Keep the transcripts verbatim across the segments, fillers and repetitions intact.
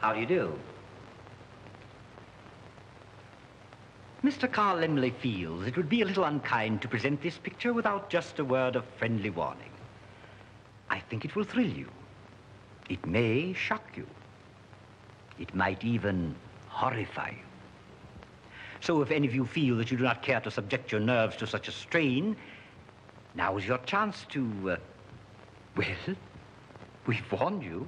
How do you do? Mister Carl Laemmle feels it would be a little unkind to present this picture without just a word of friendly warning. I think it will thrill you. It may shock you. It might even horrify you. So if any of you feel that you do not care to subject your nerves to such a strain, now is your chance to, uh, well, we've warned you.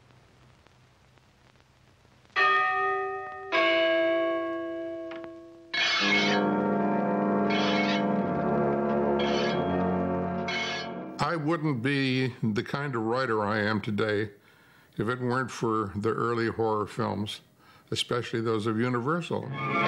I wouldn't be the kind of writer I am today if it weren't for the early horror films, especially those of Universal.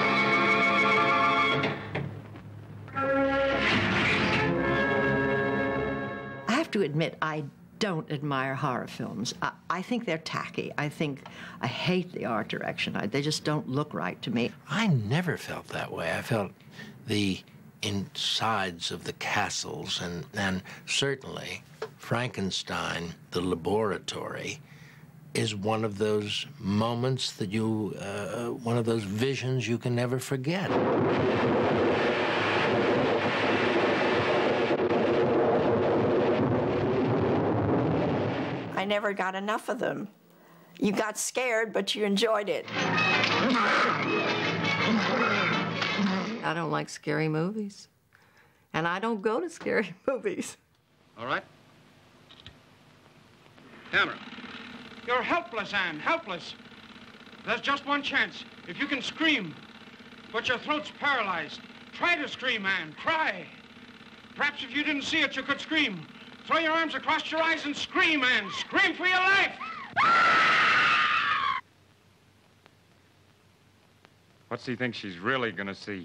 I have to admit, I don't admire horror films. I, I think they're tacky. I think I hate the art direction. I, they just don't look right to me. I never felt that way. I felt the insides of the castles, and, and certainly Frankenstein, the laboratory, is one of those moments that you, uh, one of those visions you can never forget. I never got enough of them. You got scared, but you enjoyed it. I don't like scary movies. And I don't go to scary movies. All right. Camera. You're helpless, Anne, helpless. There's just one chance. If you can scream, but your throat's paralyzed, try to scream, Anne, cry. Perhaps if you didn't see it, you could scream. Throw your arms across your eyes and scream, Anne. Scream for your life! What's he think she's really gonna see?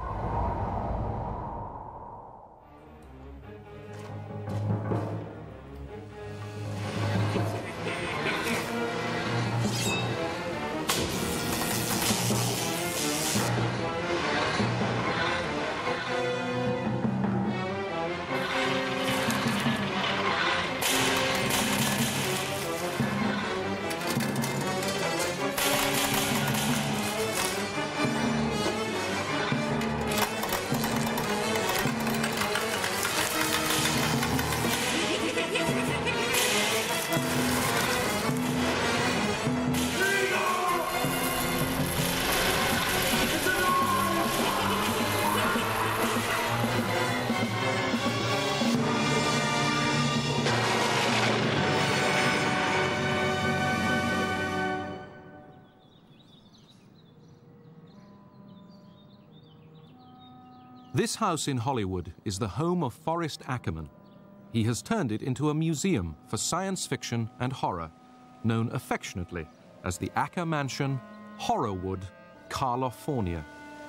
This house in Hollywood is the home of Forrest Ackerman. He has turned it into a museum for science fiction and horror, known affectionately as the Acker Mansion, Horrorwood, California.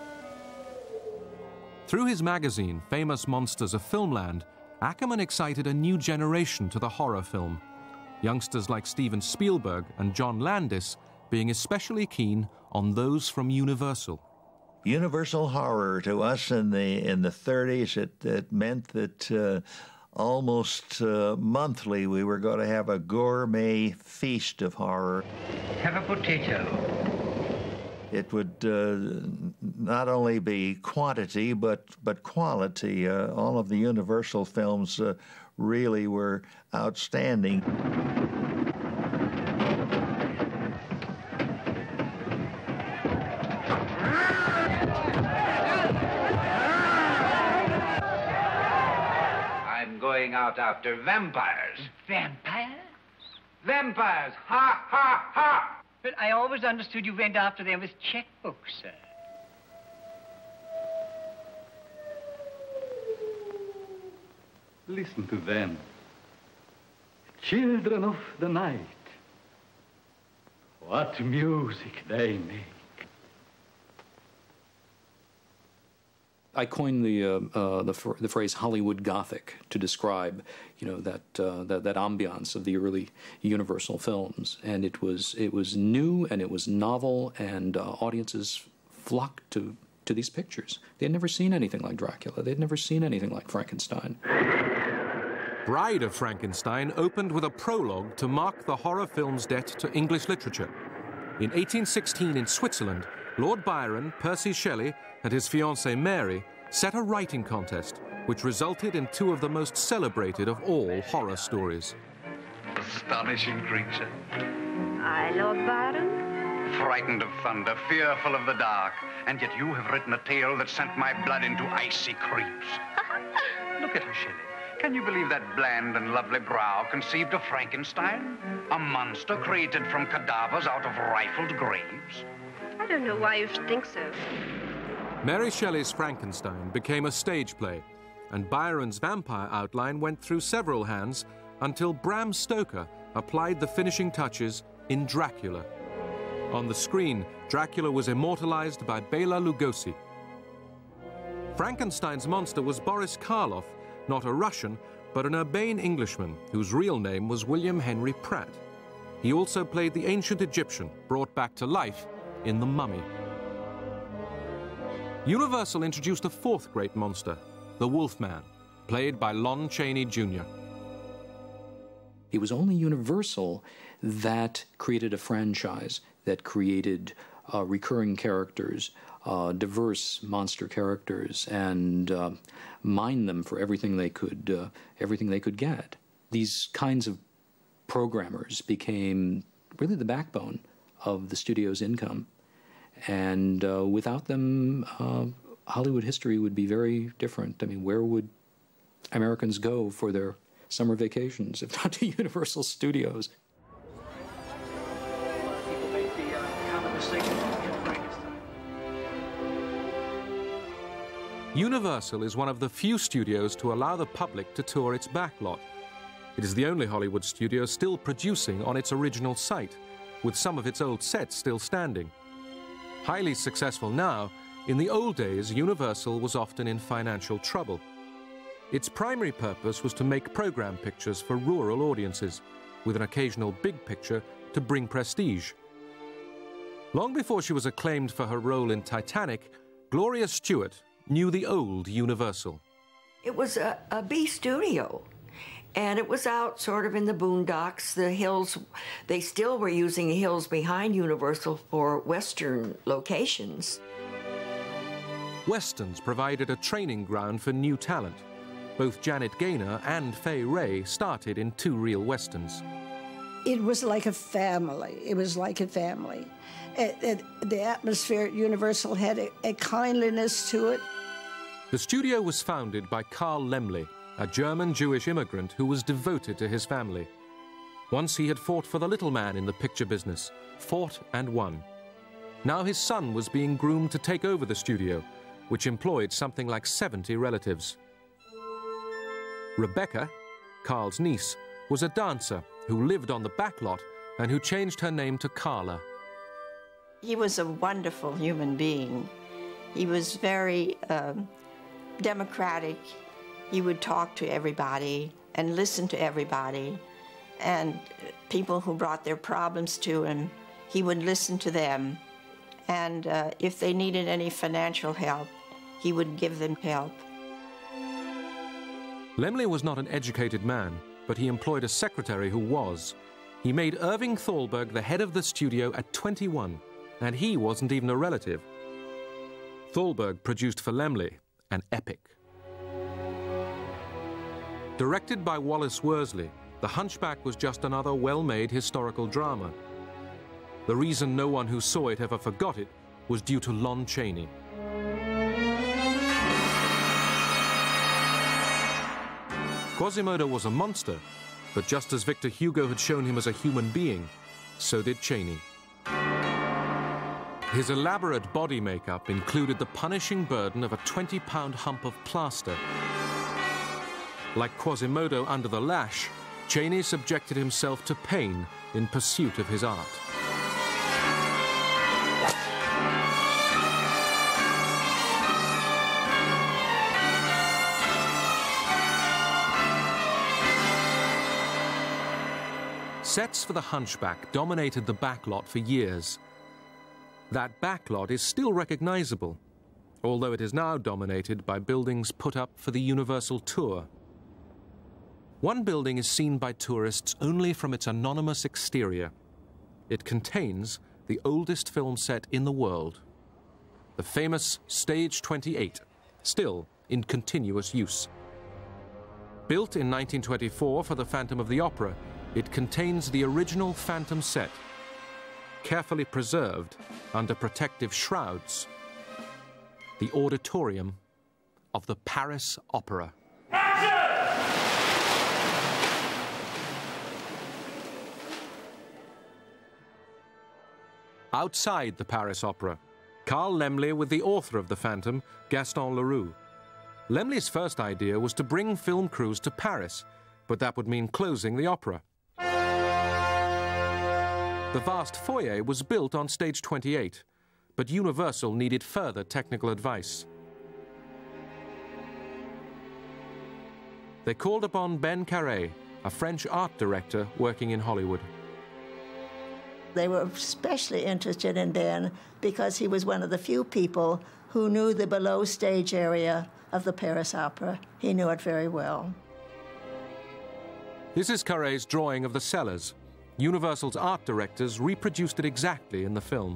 Through his magazine, Famous Monsters of Filmland, Ackerman excited a new generation to the horror film, youngsters like Steven Spielberg and John Landis being especially keen on those from Universal. Universal horror to us in the in the thirties, it, it meant that uh, almost uh, monthly we were going to have a gourmet feast of horror. Have a potato. It would uh, not only be quantity, but, but quality. Uh, all of the Universal films uh, really were outstanding. Going out after vampires. Vampires? Vampires! Ha, ha, ha! But I always understood you went after them with checkbooks, sir. Listen to them. Children of the night. What music they make. I coined the uh, uh, the, fr the phrase Hollywood Gothic to describe, you know, that uh, that that ambiance of the early Universal films, and it was it was new and it was novel, and uh, audiences flocked to to these pictures. They had never seen anything like Dracula. They'd never seen anything like Frankenstein. Bride of Frankenstein opened with a prologue to mark the horror film's debt to English literature. In eighteen sixteen in Switzerland, Lord Byron, Percy Shelley, and his fiancée Mary set a writing contest, which resulted in two of the most celebrated of all horror stories. Astonishing creature. I, Lord Byron? Frightened of thunder, fearful of the dark, and yet you have written a tale that sent my blood into icy creeps. Look at her, Shelley. Can you believe that bland and lovely brow conceived of Frankenstein? A monster created from cadavers out of rifled graves? I don't know why you should think so. Mary Shelley's Frankenstein became a stage play, and Byron's vampire outline went through several hands until Bram Stoker applied the finishing touches in Dracula. On the screen, Dracula was immortalized by Bela Lugosi. Frankenstein's monster was Boris Karloff, not a Russian, but an urbane Englishman whose real name was William Henry Pratt. He also played the ancient Egyptian, brought back to life in The Mummy. Universal introduced a fourth great monster, the Wolfman, played by Lon Chaney Junior It was only Universal that created a franchise, that created uh, recurring characters, uh, diverse monster characters, and uh, mined them for everything they could, uh, everything they could get. These kinds of programmers became really the backbone of the studio's income, and uh, without them, uh, Hollywood history would be very different. I mean, where would Americans go for their summer vacations if not to Universal Studios? Universal is one of the few studios to allow the public to tour its backlot. It is the only Hollywood studio still producing on its original site, with some of its old sets still standing. Highly successful now, in the old days, Universal was often in financial trouble. Its primary purpose was to make program pictures for rural audiences, with an occasional big picture to bring prestige. Long before she was acclaimed for her role in Titanic, Gloria Stewart knew the old Universal. It was a, a B studio, and it was out sort of in the boondocks, the hills. They still were using the hills behind Universal for Western locations. Westerns provided a training ground for new talent. Both Janet Gaynor and Fay Wray started in two reel Westerns. It was like a family. It was like a family. It, it, the atmosphere at Universal had a, a kindliness to it. The studio was founded by Carl Laemmle, a German Jewish immigrant who was devoted to his family. Once he had fought for the little man in the picture business, fought and won. Now his son was being groomed to take over the studio, which employed something like seventy relatives. Rebecca, Carl's niece, was a dancer who lived on the backlot and who changed her name to Carla. He was a wonderful human being. He was very um, democratic. He would talk to everybody and listen to everybody. And people who brought their problems to him, he would listen to them. And uh, if they needed any financial help, he would give them help. Laemmle was not an educated man, but he employed a secretary who was. He made Irving Thalberg the head of the studio at twenty-one, and he wasn't even a relative. Thalberg produced for Laemmle an epic. Directed by Wallace Worsley, The Hunchback was just another well-made historical drama. The reason no one who saw it ever forgot it was due to Lon Chaney. Quasimodo was a monster, but just as Victor Hugo had shown him as a human being, so did Chaney. His elaborate body makeup included the punishing burden of a twenty-pound hump of plaster. Like Quasimodo under the lash, Chaney subjected himself to pain in pursuit of his art. Sets for The Hunchback dominated the backlot for years. That backlot is still recognizable, although it is now dominated by buildings put up for the Universal Tour. One building is seen by tourists only from its anonymous exterior. It contains the oldest film set in the world. The famous Stage twenty-eight, still in continuous use. Built in nineteen twenty-four for the Phantom of the Opera, it contains the original Phantom set, carefully preserved under protective shrouds. The auditorium of the Paris Opera. Outside the Paris Opera, Carl Laemmle with the author of The Phantom, Gaston Leroux. Laemmle's first idea was to bring film crews to Paris, but that would mean closing the opera. The vast foyer was built on Stage twenty-eight, but Universal needed further technical advice. They called upon Ben Carré, a French art director working in Hollywood. They were especially interested in Ben because he was one of the few people who knew the below stage area of the Paris Opera. He knew it very well. This is Carré's drawing of the cellars. Universal's art directors reproduced it exactly in the film.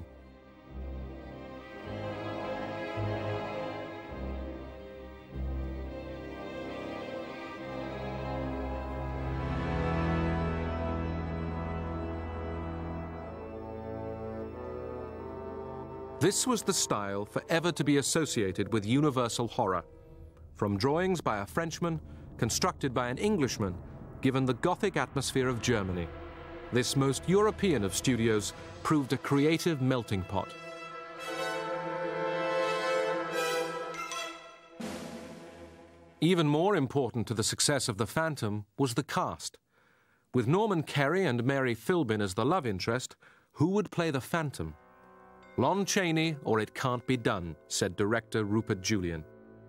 This was the style forever to be associated with Universal horror. From drawings by a Frenchman, constructed by an Englishman, given the Gothic atmosphere of Germany. This most European of studios proved a creative melting pot. Even more important to the success of The Phantom was the cast. With Norman Kerry and Mary Philbin as the love interest, who would play the Phantom? Lon Chaney or It Can't Be Done, said director Rupert Julian.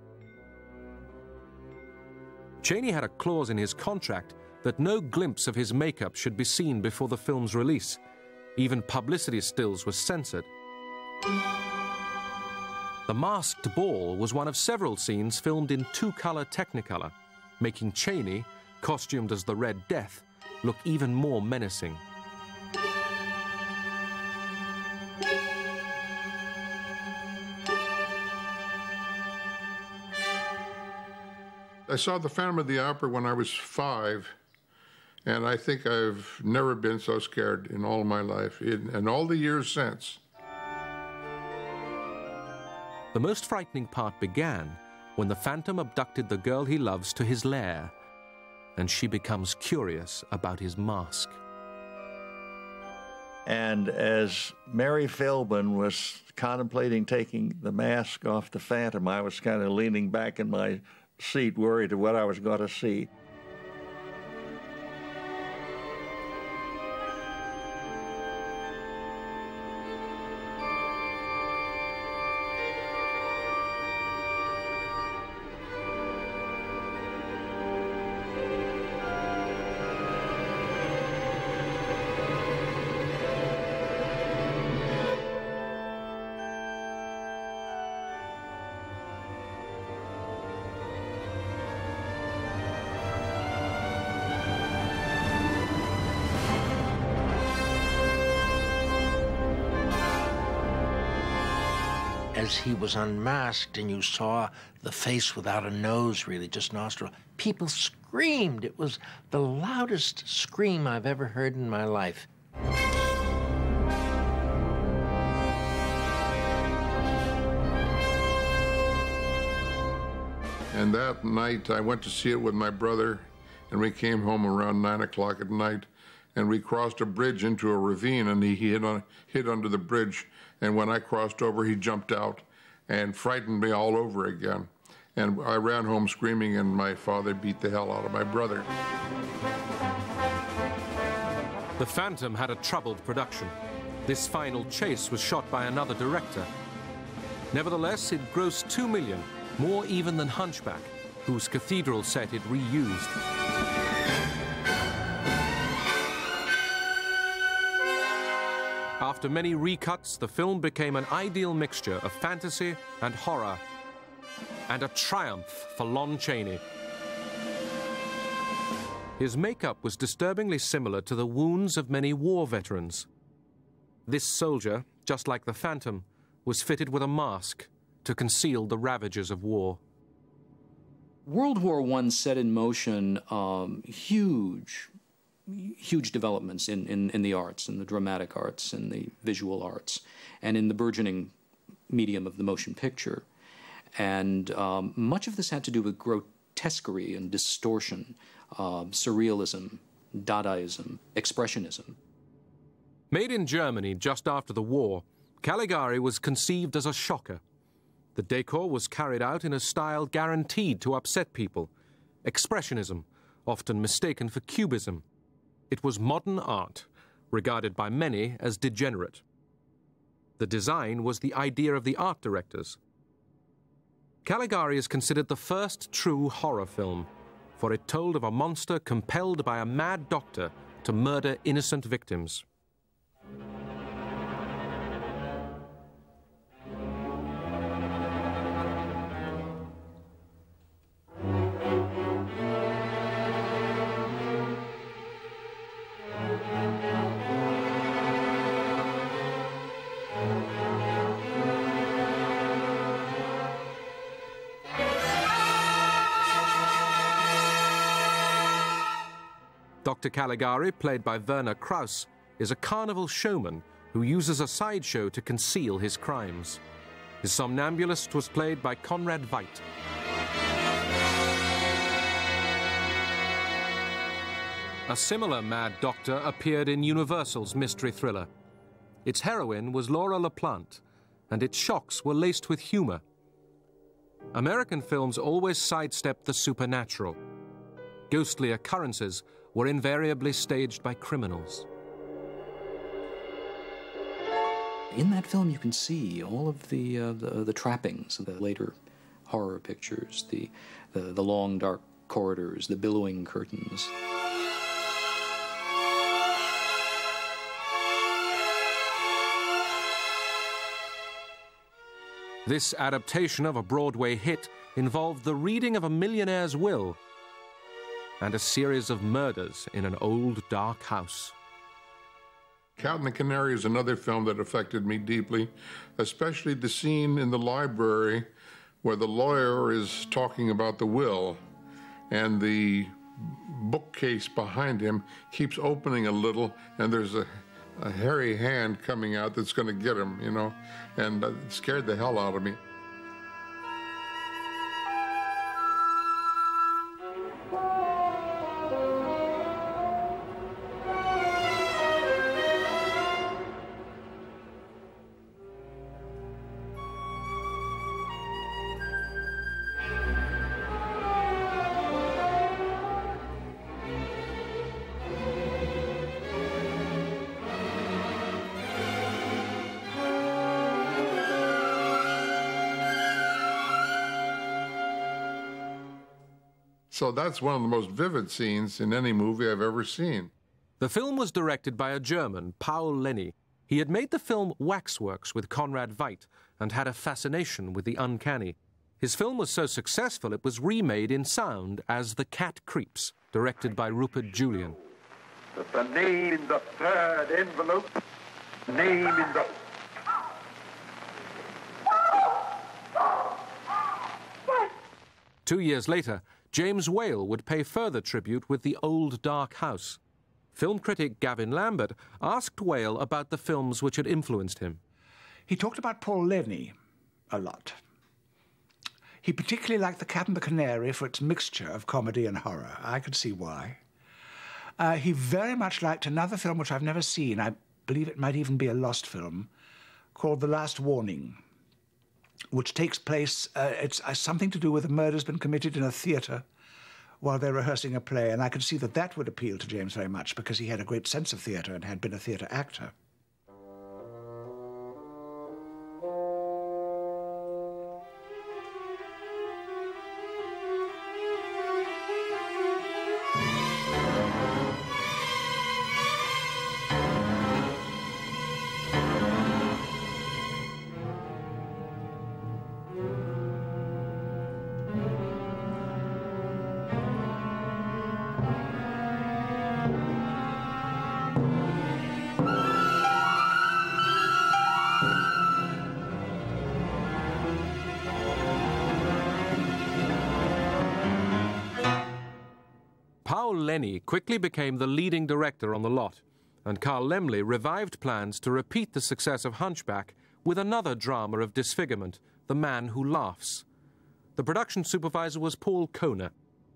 Chaney had a clause in his contract that no glimpse of his makeup should be seen before the film's release. Even publicity stills were censored. The Masked Ball was one of several scenes filmed in two-color Technicolor, making Chaney, costumed as the Red Death, look even more menacing. I saw The Phantom of the Opera when I was five, and I think I've never been so scared in all of my life, in, in all the years since. The most frightening part began when the Phantom abducted the girl he loves to his lair, and she becomes curious about his mask. And as Mary Philbin was contemplating taking the mask off the Phantom, I was kind of leaning back in my seat, worried of what I was going to see. As he was unmasked and you saw the face without a nose, really, just nostril, people screamed. It was the loudest scream I've ever heard in my life. And that night, I went to see it with my brother, and we came home around nine o'clock at night, and we crossed a bridge into a ravine, and he hid, on, hid under the bridge. And when I crossed over, he jumped out and frightened me all over again. And I ran home screaming, and my father beat the hell out of my brother. The Phantom had a troubled production. This final chase was shot by another director. Nevertheless, it grossed two million dollars, more even than Hunchback, whose cathedral set it reused. After many recuts, the film became an ideal mixture of fantasy and horror, and a triumph for Lon Chaney. His makeup was disturbingly similar to the wounds of many war veterans. This soldier, just like the Phantom, was fitted with a mask to conceal the ravages of war. World War One set in motion um, huge, huge developments in, in, in the arts, in the dramatic arts, in the visual arts, and in the burgeoning medium of the motion picture. And um, much of this had to do with grotesquerie and distortion, uh, surrealism, Dadaism, expressionism. Made in Germany just after the war, Caligari was conceived as a shocker. The decor was carried out in a style guaranteed to upset people. Expressionism, often mistaken for cubism. It was modern art, regarded by many as degenerate. The design was the idea of the art directors. Caligari is considered the first true horror film, for it told of a monster compelled by a mad doctor to murder innocent victims. Doctor Caligari, played by Werner Krauss, is a carnival showman who uses a sideshow to conceal his crimes. His somnambulist was played by Conrad Veidt. A similar mad doctor appeared in Universal's mystery thriller. Its heroine was Laura LaPlante, and its shocks were laced with humor. American films always sidestepped the supernatural. Ghostly occurrences were invariably staged by criminals. In that film, you can see all of the, uh, the, the trappings of the later horror pictures, the, the, the long, dark corridors, the billowing curtains. This adaptation of a Broadway hit involved the reading of a millionaire's will and a series of murders in an old, dark house. Count and the Canary is another film that affected me deeply, especially the scene in the library where the lawyer is talking about the will, and the bookcase behind him keeps opening a little, and there's a, a hairy hand coming out that's going to get him, you know, and it scared the hell out of me. So that's one of the most vivid scenes in any movie I've ever seen. The film was directed by a German, Paul Lenny. He had made the film Waxworks with Conrad Veidt and had a fascination with the uncanny. His film was so successful it was remade in sound as The Cat Creeps, directed by Rupert Julian. The name in the third envelope, name in the... Two years later, James Whale would pay further tribute with The Old Dark House. Film critic Gavin Lambert asked Whale about the films which had influenced him. He talked about Paul Lenny a lot. He particularly liked The Cat and the Canary for its mixture of comedy and horror. I could see why. Uh, he very much liked another film which I've never seen, I believe it might even be a lost film, called The Last Warning, which takes place, uh, it's uh, something to do with a murder's been committed in a theatre while they're rehearsing a play, and I could see that that would appeal to James very much because he had a great sense of theatre and had been a theatre actor. Paul Lenny quickly became the leading director on the lot, and Carl Laemmle revived plans to repeat the success of Hunchback with another drama of disfigurement, The Man Who Laughs. The production supervisor was Paul Kohner.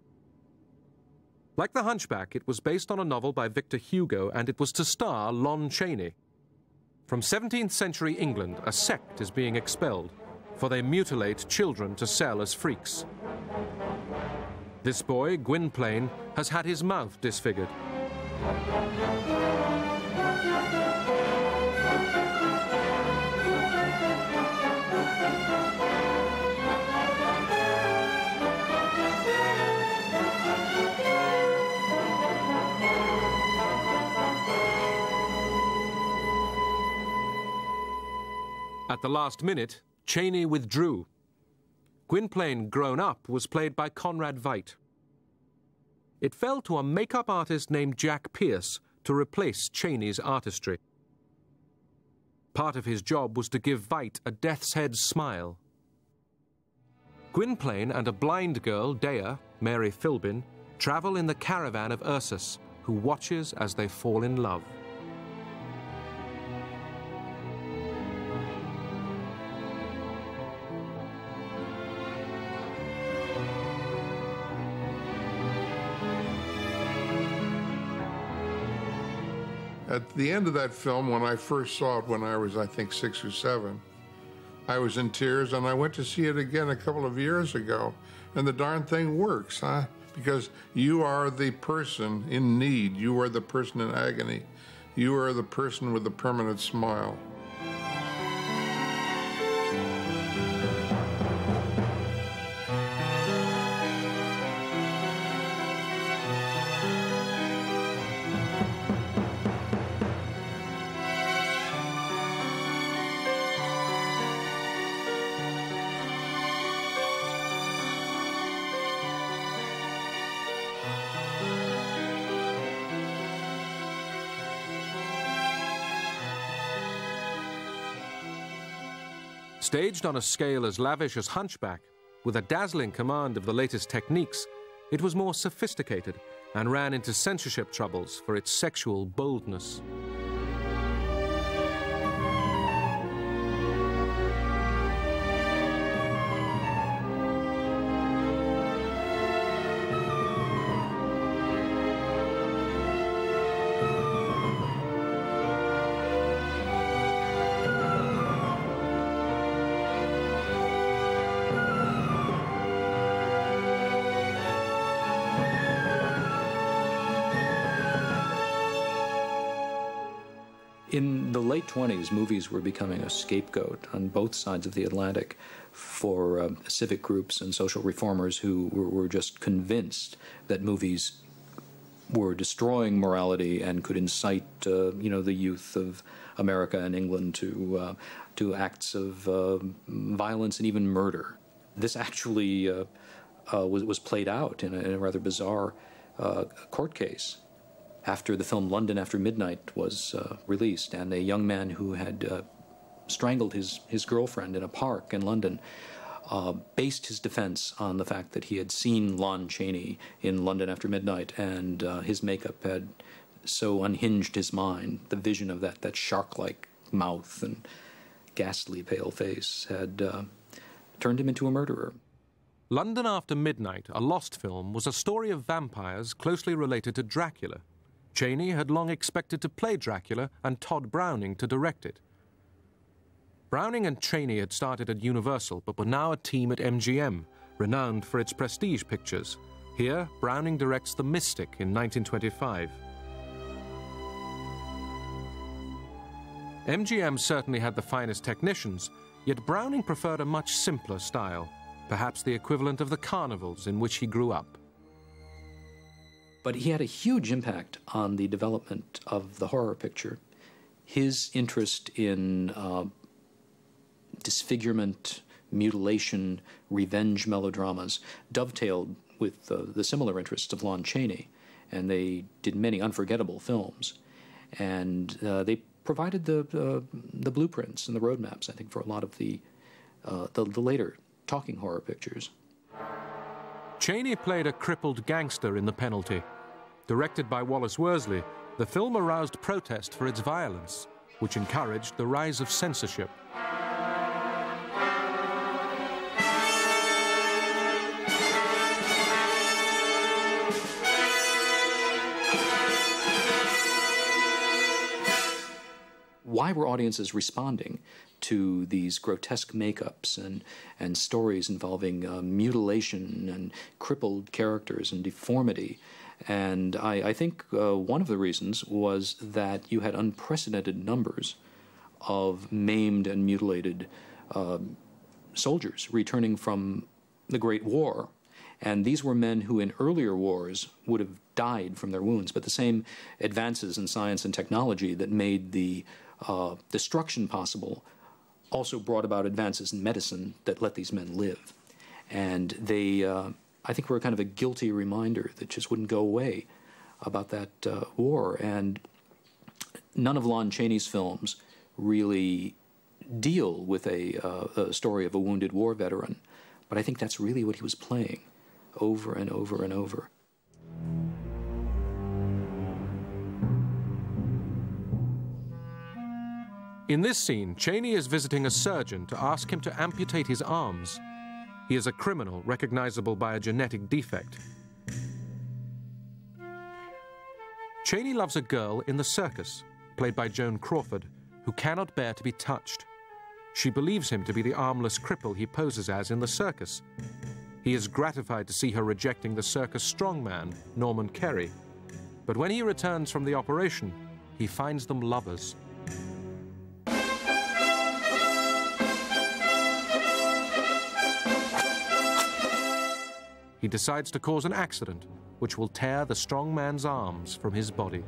Like The Hunchback, it was based on a novel by Victor Hugo, and it was to star Lon Chaney. From seventeenth century England, a sect is being expelled, for they mutilate children to sell as freaks. This boy, Gwynplaine, has had his mouth disfigured. At the last minute, Chaney withdrew. Gwynplaine, grown up, was played by Conrad Veidt. It fell to a makeup artist named Jack Pierce to replace Chaney's artistry. Part of his job was to give Veidt a death's head smile. Gwynplaine and a blind girl, Dea, Mary Philbin, travel in the caravan of Ursus, who watches as they fall in love. At the end of that film, when I first saw it when I was, I think, six or seven, I was in tears, and I went to see it again a couple of years ago, and the darn thing works, huh? Because you are the person in need. You are the person in agony. You are the person with the permanent smile. Staged on a scale as lavish as Hunchback, with a dazzling command of the latest techniques, it was more sophisticated and ran into censorship troubles for its sexual boldness. In the late twenties, movies were becoming a scapegoat on both sides of the Atlantic for uh, civic groups and social reformers who were, were just convinced that movies were destroying morality and could incite, uh, you know, the youth of America and England to uh, to acts of uh, violence and even murder. This actually uh, uh, was was played out in a, in a rather bizarre uh, court case after the film London After Midnight was uh, released, and a young man who had uh, strangled his, his girlfriend in a park in London uh, based his defense on the fact that he had seen Lon Chaney in London After Midnight, and uh, his makeup had so unhinged his mind. The vision of that, that shark-like mouth and ghastly pale face had uh, turned him into a murderer. London After Midnight, a lost film, was a story of vampires closely related to Dracula. Chaney had long expected to play Dracula and Todd Browning to direct it. Browning and Chaney had started at Universal, but were now a team at M G M, renowned for its prestige pictures. Here, Browning directs The Mystic in nineteen twenty-five. M G M certainly had the finest technicians, yet Browning preferred a much simpler style, perhaps the equivalent of the carnivals in which he grew up. But he had a huge impact on the development of the horror picture. His interest in uh, disfigurement, mutilation, revenge melodramas dovetailed with uh, the similar interests of Lon Chaney, and they did many unforgettable films. And uh, they provided the, uh, the blueprints and the roadmaps, I think, for a lot of the, uh, the, the later talking horror pictures. Chaney played a crippled gangster in The Penalty. Directed by Wallace Worsley, the film aroused protest for its violence, which encouraged the rise of censorship. Why were audiences responding to these grotesque makeups and, and stories involving uh, mutilation and crippled characters and deformity? And I, I think uh, one of the reasons was that you had unprecedented numbers of maimed and mutilated uh, soldiers returning from the Great War. And these were men who in earlier wars would have died from their wounds, but the same advances in science and technology that made the uh, destruction possible also brought about advances in medicine that let these men live. And they, uh, I think, were kind of a guilty reminder that just wouldn't go away about that uh, war. And none of Lon Chaney's films really deal with a, uh, a story of a wounded war veteran, but I think that's really what he was playing over and over and over. In this scene, Chaney is visiting a surgeon to ask him to amputate his arms. He is a criminal recognizable by a genetic defect. Chaney loves a girl in the circus, played by Joan Crawford, who cannot bear to be touched. She believes him to be the armless cripple he poses as in the circus. He is gratified to see her rejecting the circus strongman, Norman Kerry. But when he returns from the operation, he finds them lovers. He decides to cause an accident, which will tear the strong man's arms from his body.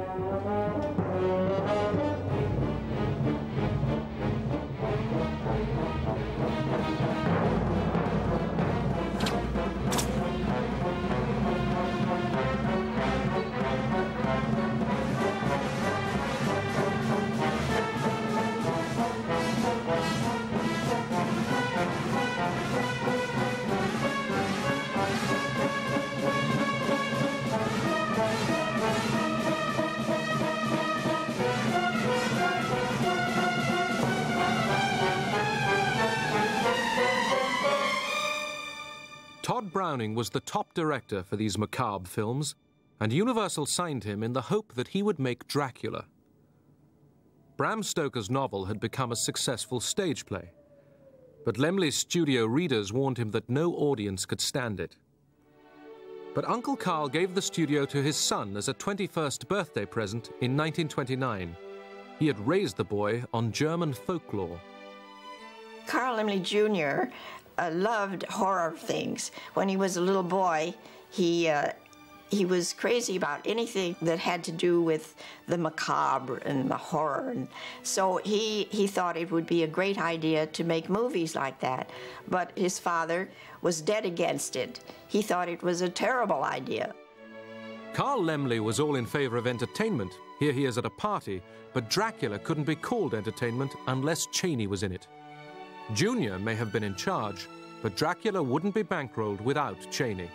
Todd Browning was the top director for these macabre films, and Universal signed him in the hope that he would make Dracula. Bram Stoker's novel had become a successful stage play, but Laemmle's studio readers warned him that no audience could stand it. But Uncle Carl gave the studio to his son as a twenty-first birthday present in nineteen twenty-nine. He had raised the boy on German folklore. Carl Laemmle Junior Uh, loved horror things. When he was a little boy, he uh, he was crazy about anything that had to do with the macabre and the horror. And so he, he thought it would be a great idea to make movies like that. But his father was dead against it. He thought it was a terrible idea. Carl Laemmle was all in favor of entertainment. Here he is at a party, but Dracula couldn't be called entertainment unless Chaney was in it. Junior may have been in charge, but Dracula wouldn't be bankrolled without Chaney.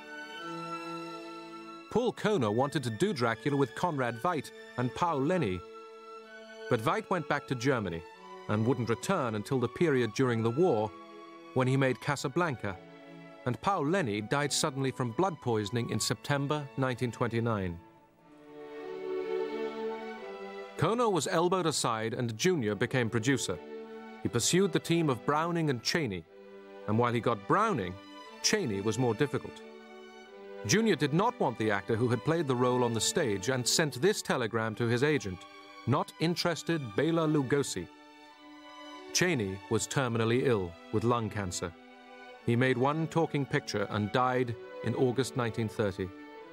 Paul Kohner wanted to do Dracula with Conrad Veidt and Paul Leni, but Veidt went back to Germany and wouldn't return until the period during the war, when he made Casablanca, and Paul Leni died suddenly from blood poisoning in September nineteen twenty-nine. Kohner was elbowed aside and Junior became producer. He pursued the team of Browning and Chaney, and while he got Browning, Chaney was more difficult. Junior did not want the actor who had played the role on the stage and sent this telegram to his agent: "Not interested, Bela Lugosi." Chaney was terminally ill with lung cancer. He made one talking picture and died in August nineteen thirty.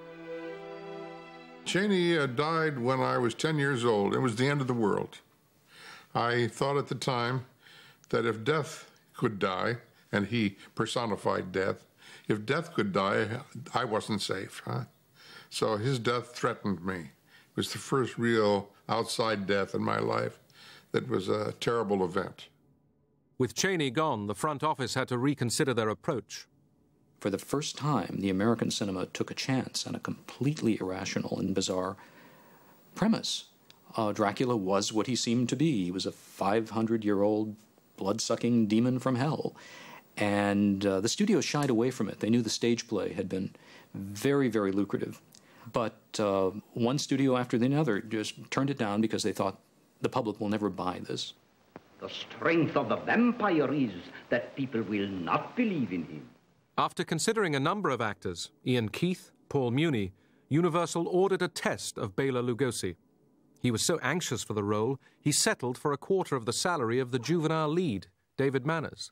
Chaney uh, died when I was ten years old. It was the end of the world. I thought at the time that if death could die, and he personified death, if death could die, I wasn't safe. Huh? So his death threatened me. It was the first real outside death in my life that was a terrible event. With Chaney gone, the front office had to reconsider their approach. For the first time, the American cinema took a chance on a completely irrational and bizarre premise. Uh, Dracula was what he seemed to be. He was a five hundred year old blood-sucking demon from hell. And uh, the studio shied away from it. They knew the stage play had been very, very lucrative. But uh, one studio after the other just turned it down because they thought the public will never buy this. The strength of the vampire is that people will not believe in him. After considering a number of actors, Ian Keith, Paul Muni, Universal ordered a test of Bela Lugosi. He was so anxious for the role, he settled for a quarter of the salary of the juvenile lead, David Manners.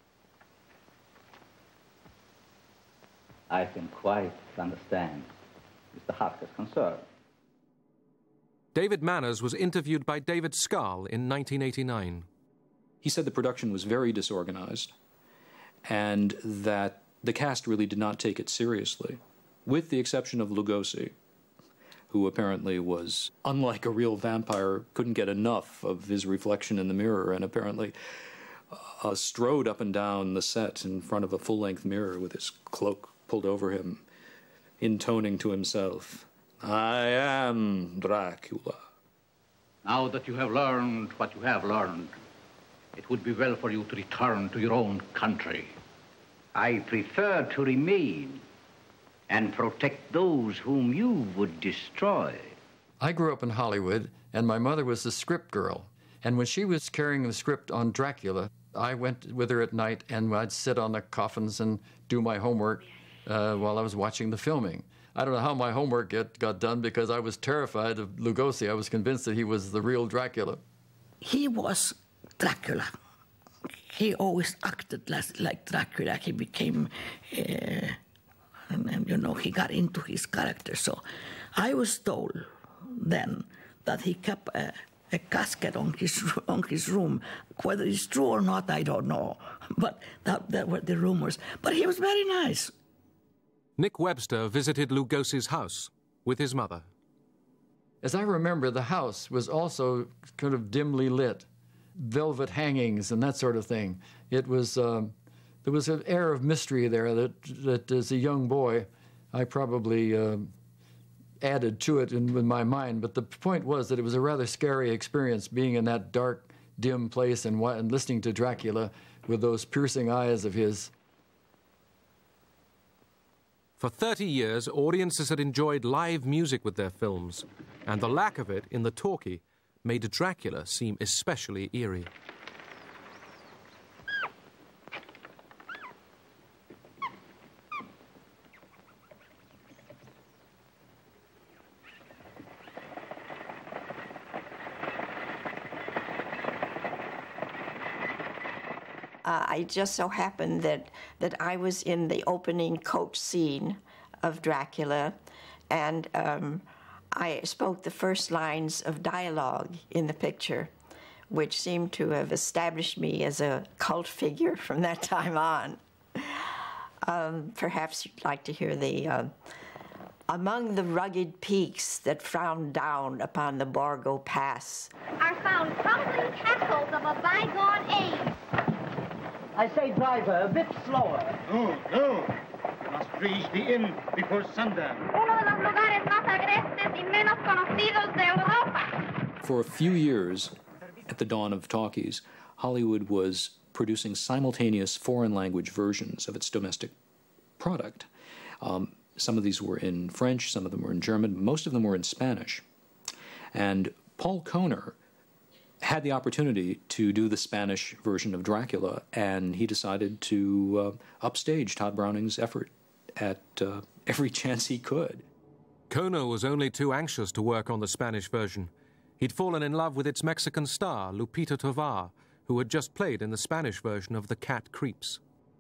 I can quite understand Mister Harker's concern. David Manners was interviewed by David Scarl in nineteen eighty-nine. He said the production was very disorganized and that the cast really did not take it seriously, with the exception of Lugosi, who apparently was, unlike a real vampire, couldn't get enough of his reflection in the mirror and apparently uh, strode up and down the set in front of a full-length mirror with his cloak pulled over him, intoning to himself, "I am Dracula." Now that you have learned what you have learned, it would be well for you to return to your own country. I prefer to remain and protect those whom you would destroy. I grew up in Hollywood, and my mother was the script girl. And when she was carrying the script on Dracula, I went with her at night, and I'd sit on the coffins and do my homework uh, while I was watching the filming. I don't know how my homework get, got done because I was terrified of Lugosi. I was convinced that he was the real Dracula. He was Dracula. He always acted like Dracula. He became, uh, and, and, you know, he got into his character. So I was told then that he kept a, a casket on his, on his room. Whether it's true or not, I don't know. But that, that were the rumors. But he was very nice. Nick Webster visited Lugosi's house with his mother. As I remember, the house was also kind of dimly lit. Velvet hangings and that sort of thing. It was, um, there was an air of mystery there that, that as a young boy, I probably uh, added to it in, in my mind. But the point was that it was a rather scary experience being in that dark, dim place and, and listening to Dracula with those piercing eyes of his. For thirty years, audiences had enjoyed live music with their films, and the lack of it in the talkie made Dracula seem especially eerie. Uh, I just so happened that, that I was in the opening coach scene of Dracula, and um, I spoke the first lines of dialogue in the picture, which seemed to have established me as a cult figure from that time on. Um, perhaps you'd like to hear the, uh, among the rugged peaks that frown down upon the Borgo Pass are found crumbling castles of a bygone age. I say, driver, a bit slower. No, no. You must reach the inn before sundown. Uno de los lugares más agrestes y menos conocidos de Europa. For a few years, at the dawn of talkies, Hollywood was producing simultaneous foreign language versions of its domestic product. Um, some of these were in French, some of them were in German, most of them were in Spanish. And Paul Kohner had the opportunity to do the Spanish version of Dracula, and he decided to uh, upstage Todd Browning's effort at uh, every chance he could. Kohner was only too anxious to work on the Spanish version. He'd fallen in love with its Mexican star, Lupita Tovar, who had just played in the Spanish version of The Cat Creeps.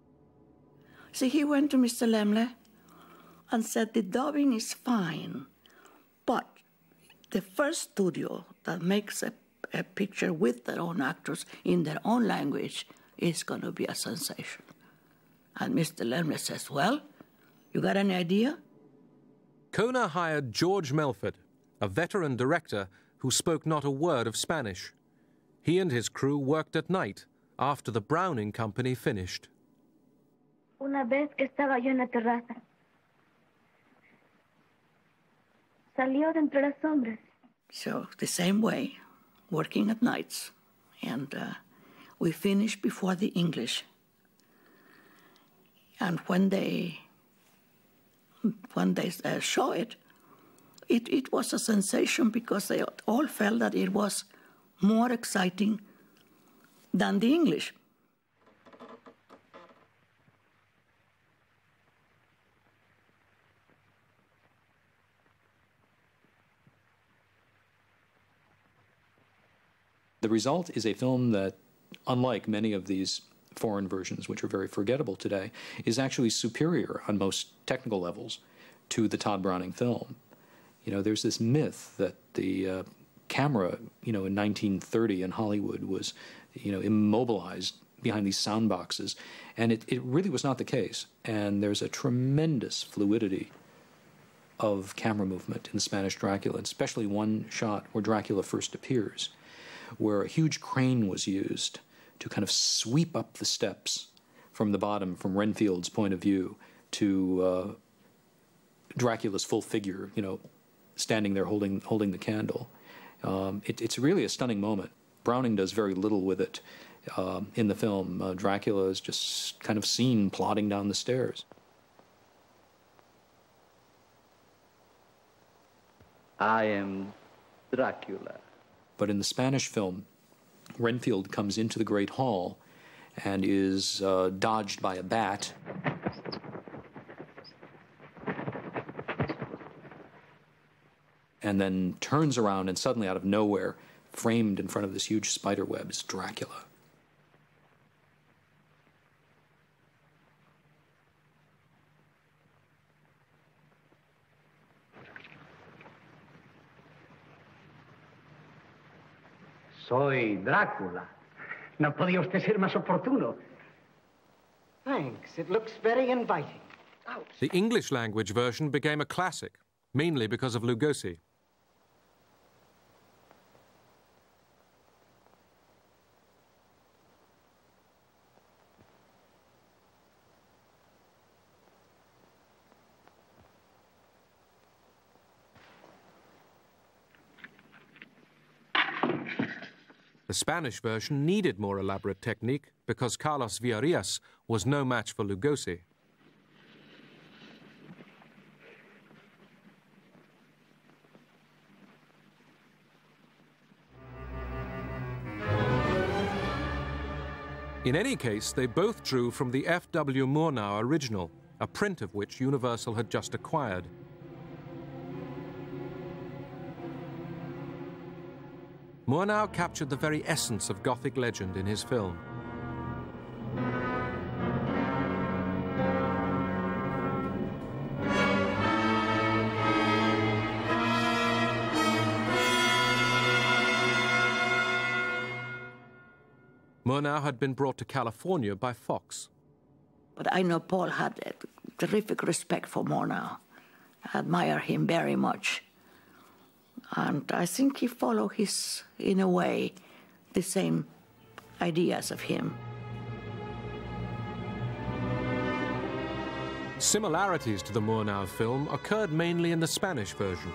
See, he went to Mister Laemmle and said, the dubbing is fine, but the first studio that makes a a picture with their own actors in their own language is going to be a sensation. And Mister Laemmle says, well, you got any idea? Kohner hired George Melford, a veteran director who spoke not a word of Spanish. He and his crew worked at night after the Browning Company finished. Una vez que estaba yo en la terraza, salió de entre las sombras. So the same way, working at nights, and uh, we finished before the English. And when they when they uh, show it, it, it was a sensation because they all felt that it was more exciting than the English. The result is a film that, unlike many of these foreign versions, which are very forgettable today, is actually superior on most technical levels to the Todd Browning film. You know, there's this myth that the uh, camera, you know, in nineteen thirty in Hollywood was, you know, immobilized behind these sound boxes, and it, it really was not the case. And there's a tremendous fluidity of camera movement in the Spanish Dracula, especially one shot where Dracula first appears, where a huge crane was used to kind of sweep up the steps from the bottom, from Renfield's point of view, to uh, Dracula's full figure, you know, standing there holding holding the candle. Um, it, it's really a stunning moment. Browning does very little with it uh, in the film. Uh, Dracula is just kind of seen plodding down the stairs. I am Dracula. But in the Spanish film, Renfield comes into the Great Hall and is uh, dodged by a bat. And then turns around and suddenly out of nowhere, framed in front of this huge spider web, is Dracula. Soy Drácula. No podía usted ser más oportuno. Thanks. It looks very inviting. The English language version became a classic, mainly because of Lugosi. The Spanish version needed more elaborate technique because Carlos Villarreal was no match for Lugosi. In any case, they both drew from the F W Murnau original, a print of which Universal had just acquired. Murnau captured the very essence of Gothic legend in his film. Murnau had been brought to California by Fox. But I know Paul had a terrific respect for Murnau. I admire him very much. And I think he followed his, in a way, the same ideas of him. Similarities to the Murnau film occurred mainly in the Spanish version.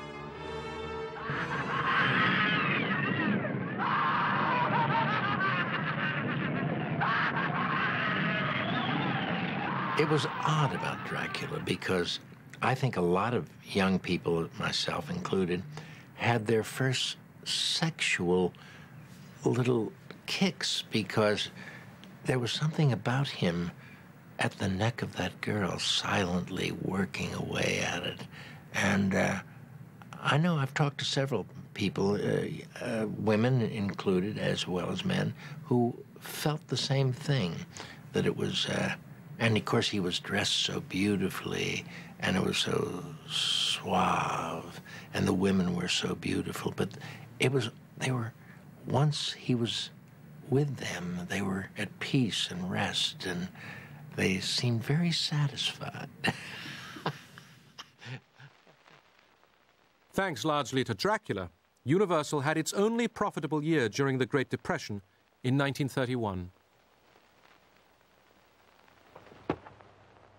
It was odd about Dracula because I think a lot of young people, myself included, had their first sexual little kicks because there was something about him at the neck of that girl, silently working away at it. And uh, I know I've talked to several people, uh, uh, women included as well as men, who felt the same thing, that it was, uh, and of course he was dressed so beautifully, and it was so suave, and the women were so beautiful, but it was, they were, once he was with them, they were at peace and rest, and they seemed very satisfied. Thanks largely to Dracula, Universal had its only profitable year during the Great Depression in nineteen thirty-one.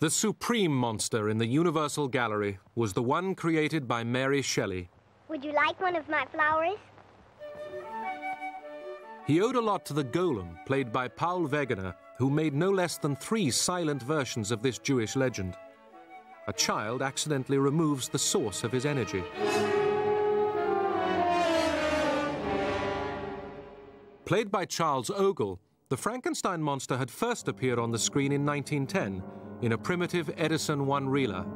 The supreme monster in the Universal Gallery was the one created by Mary Shelley. Would you like one of my flowers? He owed a lot to the Golem, played by Paul Wegener, who made no less than three silent versions of this Jewish legend. A child accidentally removes the source of his energy. Played by Charles Ogle, the Frankenstein monster had first appeared on the screen in nineteen ten in a primitive Edison one-reeler.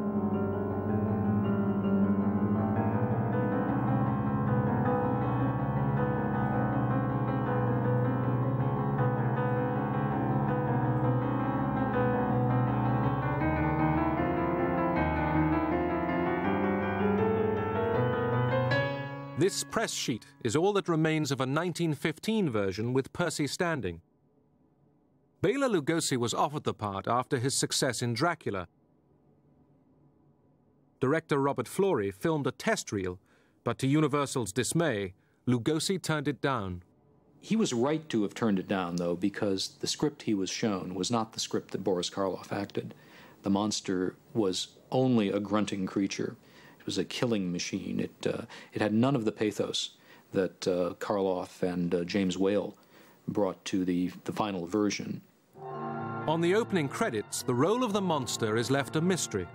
This press sheet is all that remains of a nineteen fifteen version with Percy standing. Bela Lugosi was offered the part after his success in Dracula. Director Robert Florey filmed a test reel, but to Universal's dismay, Lugosi turned it down. He was right to have turned it down, though, because the script he was shown was not the script that Boris Karloff acted. The monster was only a grunting creature. It was a killing machine. It, uh, it had none of the pathos that uh, Karloff and uh, James Whale brought to the, the final version. On the opening credits, the role of the monster is left a mystery.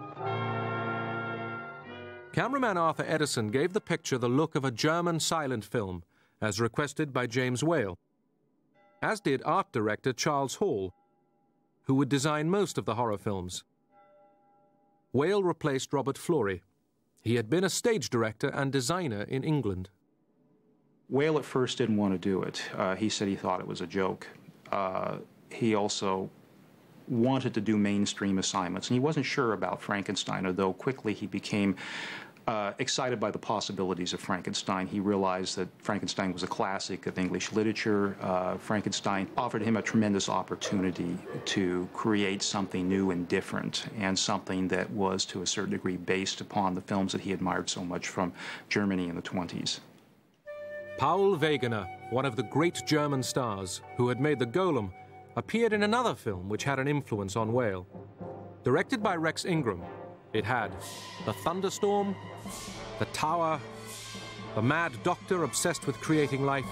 Cameraman Arthur Edison gave the picture the look of a German silent film, as requested by James Whale, as did art director Charles Hall, who would design most of the horror films. Whale replaced Robert Florey. He had been a stage director and designer in England. Whale at first didn't want to do it. Uh, he said he thought it was a joke. Uh, he also wanted to do mainstream assignments, and he wasn't sure about Frankenstein, although quickly he became uh, excited by the possibilities of Frankenstein. He realized that Frankenstein was a classic of English literature. Uh, Frankenstein offered him a tremendous opportunity to create something new and different, and something that was, to a certain degree, based upon the films that he admired so much from Germany in the twenties. Paul Wegener, one of the great German stars who had made the Golem, appeared in another film which had an influence on Whale. Directed by Rex Ingram, it had The Thunderstorm, The Tower, The Mad Doctor obsessed with creating life,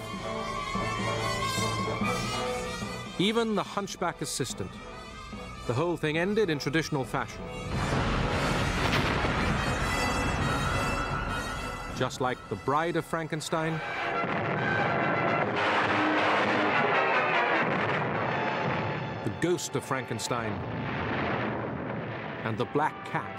even The Hunchback Assistant. The whole thing ended in traditional fashion. Just like The Bride of Frankenstein, The Ghost of Frankenstein, and The Black Cat.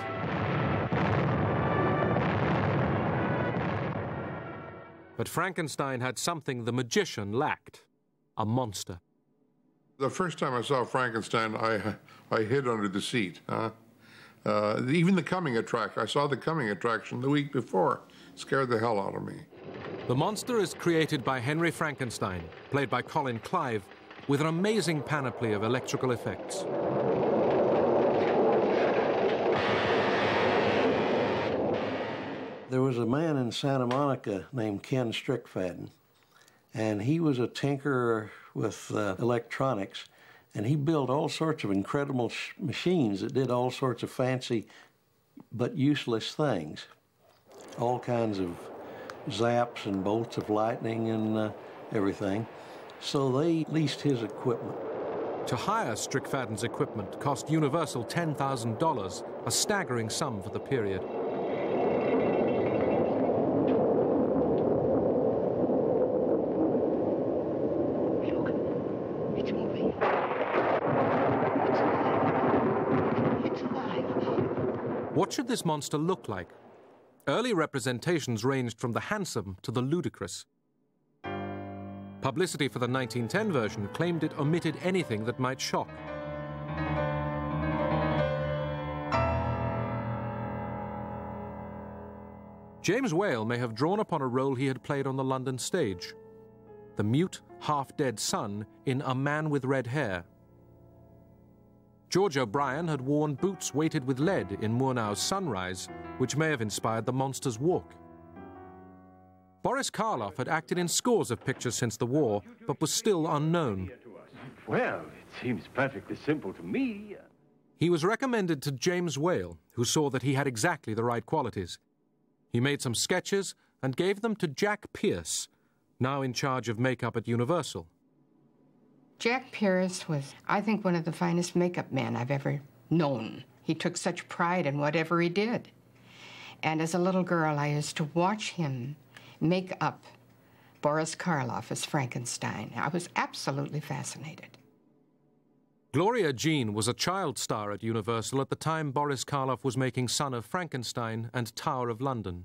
But Frankenstein had something the magician lacked: a monster. The first time I saw Frankenstein, I, I hid under the seat. Huh? Uh, even the coming attraction, I saw the coming attraction the week before. Scared the hell out of me. The monster is created by Henry Frankenstein, played by Colin Clive, with an amazing panoply of electrical effects. There was a man in Santa Monica named Ken Strickfaden, and he was a tinkerer with uh, electronics, and he built all sorts of incredible sh machines that did all sorts of fancy but useless things. All kinds of zaps and bolts of lightning and uh, everything. So they leased his equipment. To hire Strickfaden's equipment cost Universal ten thousand dollars, a staggering sum for the period. Look, it's moving. It's alive. It's alive. What should this monster look like? Early representations ranged from the handsome to the ludicrous. Publicity for the nineteen ten version claimed it omitted anything that might shock. James Whale may have drawn upon a role he had played on the London stage: the mute, half-dead son in A Man with Red Hair. George O'Brien had worn boots weighted with lead in Murnau's Sunrise, which may have inspired the monster's walk. Boris Karloff had acted in scores of pictures since the war, but was still unknown. Well, it seems perfectly simple to me. He was recommended to James Whale, who saw that he had exactly the right qualities. He made some sketches and gave them to Jack Pierce, now in charge of makeup at Universal. Jack Pierce was, I think, one of the finest makeup men I've ever known. He took such pride in whatever he did. And as a little girl, I used to watch him make up Boris Karloff as Frankenstein. I was absolutely fascinated. Gloria Jean was a child star at Universal at the time Boris Karloff was making Son of Frankenstein and Tower of London.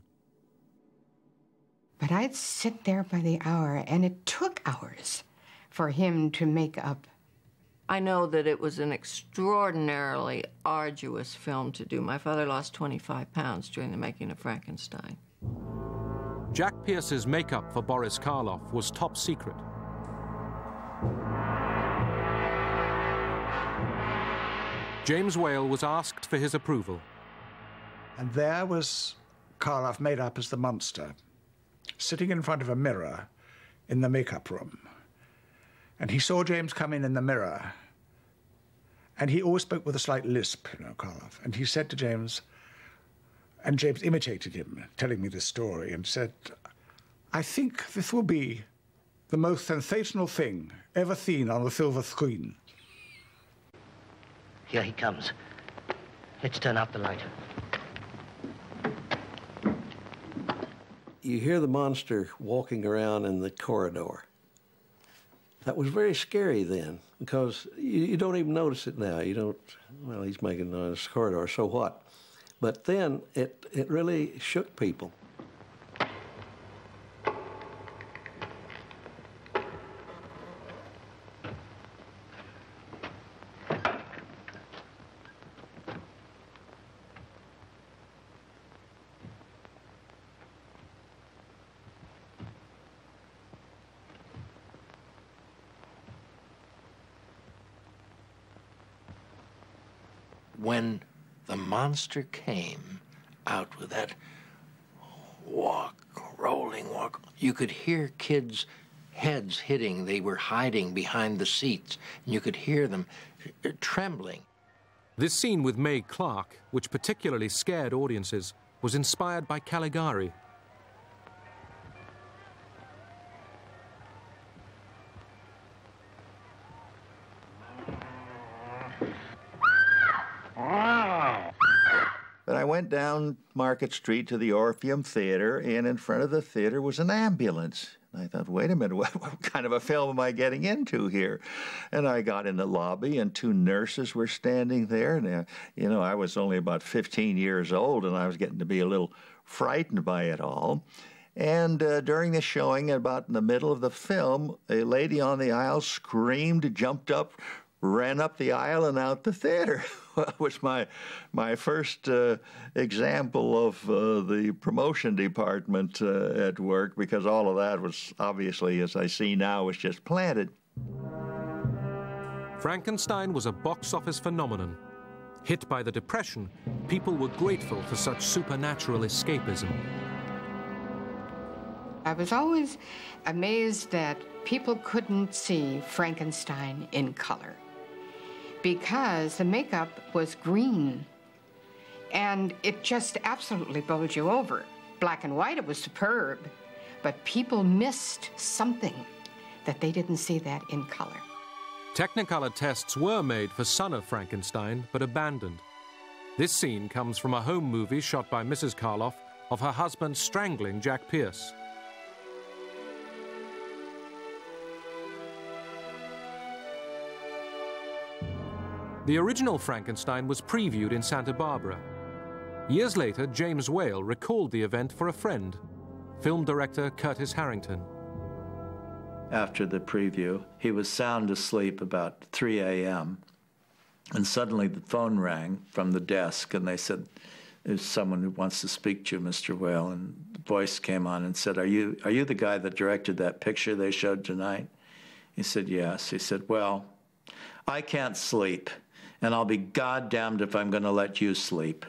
But I'd sit there by the hour, and it took hours for him to make up. I know that it was an extraordinarily arduous film to do. My father lost twenty-five pounds during the making of Frankenstein. Jack Pierce's makeup for Boris Karloff was top secret. James Whale was asked for his approval. And there was Karloff made up as the monster, sitting in front of a mirror in the makeup room. And he saw James come in in the mirror, and he always spoke with a slight lisp, you know, Karloff. And he said to James, and James imitated him, telling me this story, and said, "I think this will be the most sensational thing ever seen on the silver screen." Here he comes. Let's turn out the light. You hear the monster walking around in the corridor. That was very scary then, because you, you don't even notice it now. You don't, well, he's making noise in this corridor, so what? But then it, it really shook people. When the monster came out with that walk, rolling walk, you could hear kids' heads hitting. They were hiding behind the seats, and you could hear them trembling. This scene with Mae Clarke, which particularly scared audiences, was inspired by Caligari. But I went down Market Street to the Orpheum Theater, and in front of the theater was an ambulance. And I thought, wait a minute, what, what kind of a film am I getting into here? And I got in the lobby, and two nurses were standing there. And, uh, you know, I was only about fifteen years old, and I was getting to be a little frightened by it all. And uh, during the showing, about in the middle of the film, a lady on the aisle screamed, jumped up, ran up the aisle and out the theater. It was my, my first uh, example of uh, the promotion department uh, at work, because all of that was obviously, as I see now, was just planted. Frankenstein was a box office phenomenon. Hit by the Depression, people were grateful for such supernatural escapism. I was always amazed that people couldn't see Frankenstein in color, because the makeup was green, and it just absolutely bowled you over. Black and white, it was superb, but people missed something, that they didn't see that in color. Technicolor tests were made for Son of Frankenstein, but abandoned. This scene comes from a home movie shot by Missus Karloff of her husband strangling Jack Pierce. The original Frankenstein was previewed in Santa Barbara. Years later, James Whale recalled the event for a friend, film director Curtis Harrington. After the preview, he was sound asleep about three A M and suddenly the phone rang from the desk, and they said, "There's someone who wants to speak to you, Mister Whale." And the voice came on and said, are you, are you the guy that directed that picture they showed tonight? He said, yes. He said, well, I can't sleep, and I'll be goddamned if I'm going to let you sleep.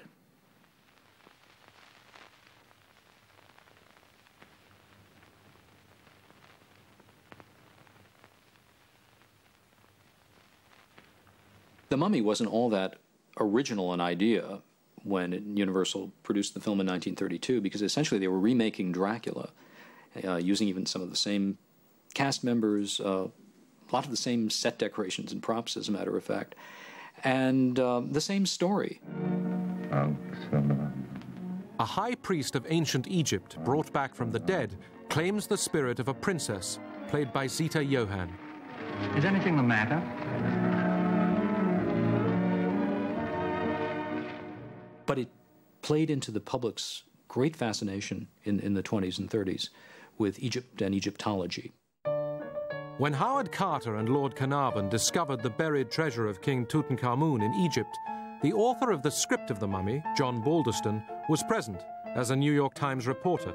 The Mummy wasn't all that original an idea when it, Universal produced the film in nineteen thirty-two, because essentially they were remaking Dracula, uh, using even some of the same cast members, uh, a lot of the same set decorations and props, as a matter of fact, and uh, the same story. A high priest of ancient Egypt, brought back from the dead, claims the spirit of a princess, played by Zita Johann. Is anything the matter? But it played into the public's great fascination in, in the twenties and thirties with Egypt and Egyptology. When Howard Carter and Lord Carnarvon discovered the buried treasure of King Tutankhamun in Egypt, the author of the script of The Mummy, John Balderston, was present as a New York Times reporter.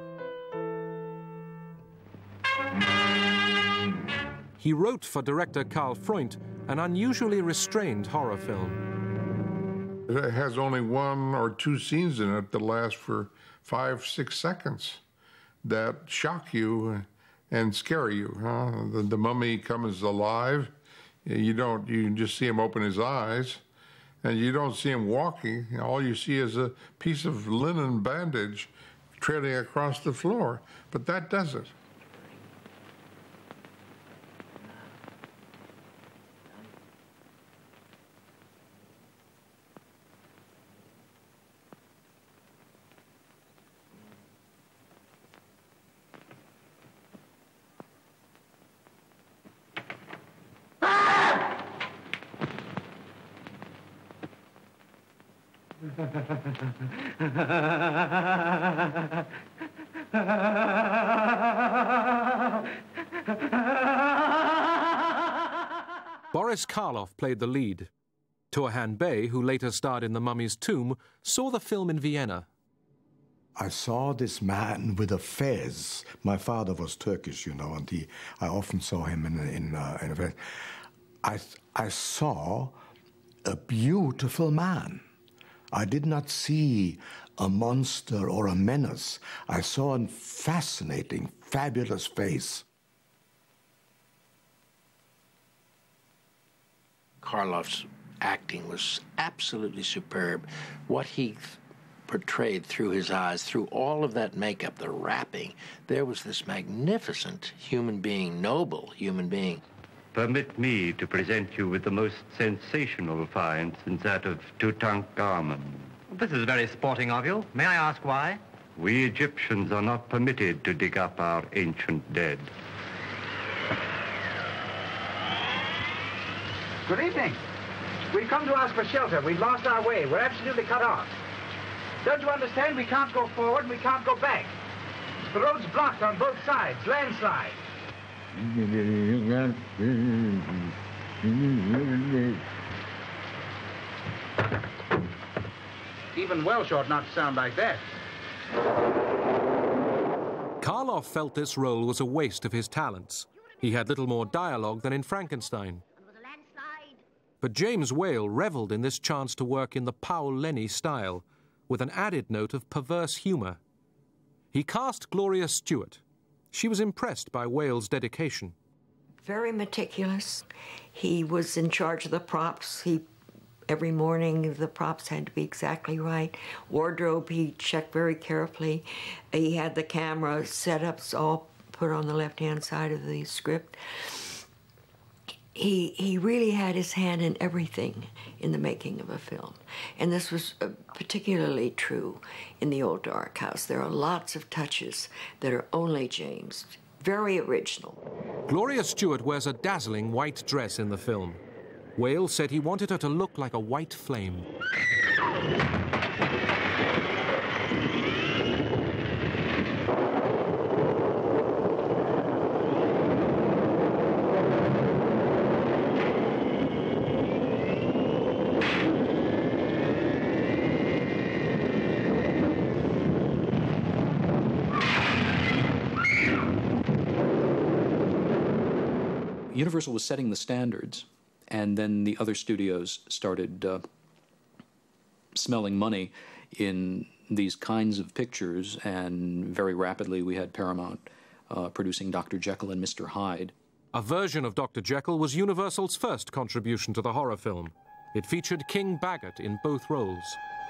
He wrote for director Karl Freund an unusually restrained horror film. It has only one or two scenes in it that last for five, six seconds that shock you and scare you. Huh? The, the mummy comes alive. You don't, you just see him open his eyes, and you don't see him walking. All you see is a piece of linen bandage trailing across the floor, but that does it. Boris Karloff played the lead. Turhan Bey, who later starred in The Mummy's Tomb, saw the film in Vienna. I saw this man with a fez. My father was Turkish, you know, and he, I often saw him in, in, uh, in a fez. I, I saw a beautiful man. I did not see a monster or a menace. I saw a fascinating, fabulous face. Karloff's acting was absolutely superb. What he portrayed through his eyes, through all of that makeup, the wrapping, there was this magnificent human being, noble human being. Permit me to present you with the most sensational find since that of Tutankhamun. This is very sporting of you. May I ask why? We Egyptians are not permitted to dig up our ancient dead. Good evening. We've come to ask for shelter. We've lost our way. We're absolutely cut off. Don't you understand? We can't go forward and we can't go back. The road's blocked on both sides. Landslide. Even Welsh ought not to sound like that. Karloff felt this role was a waste of his talents. He had little more dialogue than in Frankenstein. But James Whale reveled in this chance to work in the Paul Lenny style, with an added note of perverse humor. He cast Gloria Stewart. She was impressed by Whale's dedication. Very meticulous. He was in charge of the props. He, every morning, the props had to be exactly right. Wardrobe, he checked very carefully. He had the camera setups all put on the left-hand side of the script. He, he really had his hand in everything in the making of a film. And this was uh, particularly true in The Old Dark House. There are lots of touches that are only James. Very original. Gloria Stewart wears a dazzling white dress in the film. Whale said he wanted her to look like a white flame. Universal was setting the standards, and then the other studios started uh, smelling money in these kinds of pictures, and very rapidly we had Paramount uh, producing Doctor Jekyll and Mister Hyde. A version of Doctor Jekyll was Universal's first contribution to the horror film. It featured King Bagot in both roles.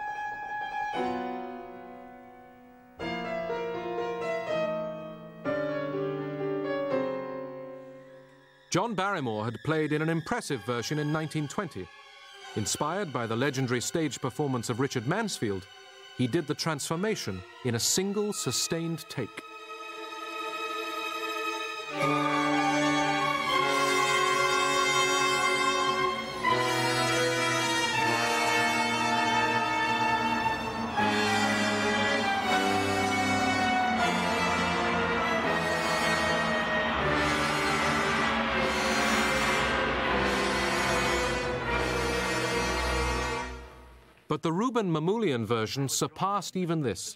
John Barrymore had played in an impressive version in nineteen twenty. Inspired by the legendary stage performance of Richard Mansfield, he did the transformation in a single sustained take. But the Rouben Mamoulian version surpassed even this.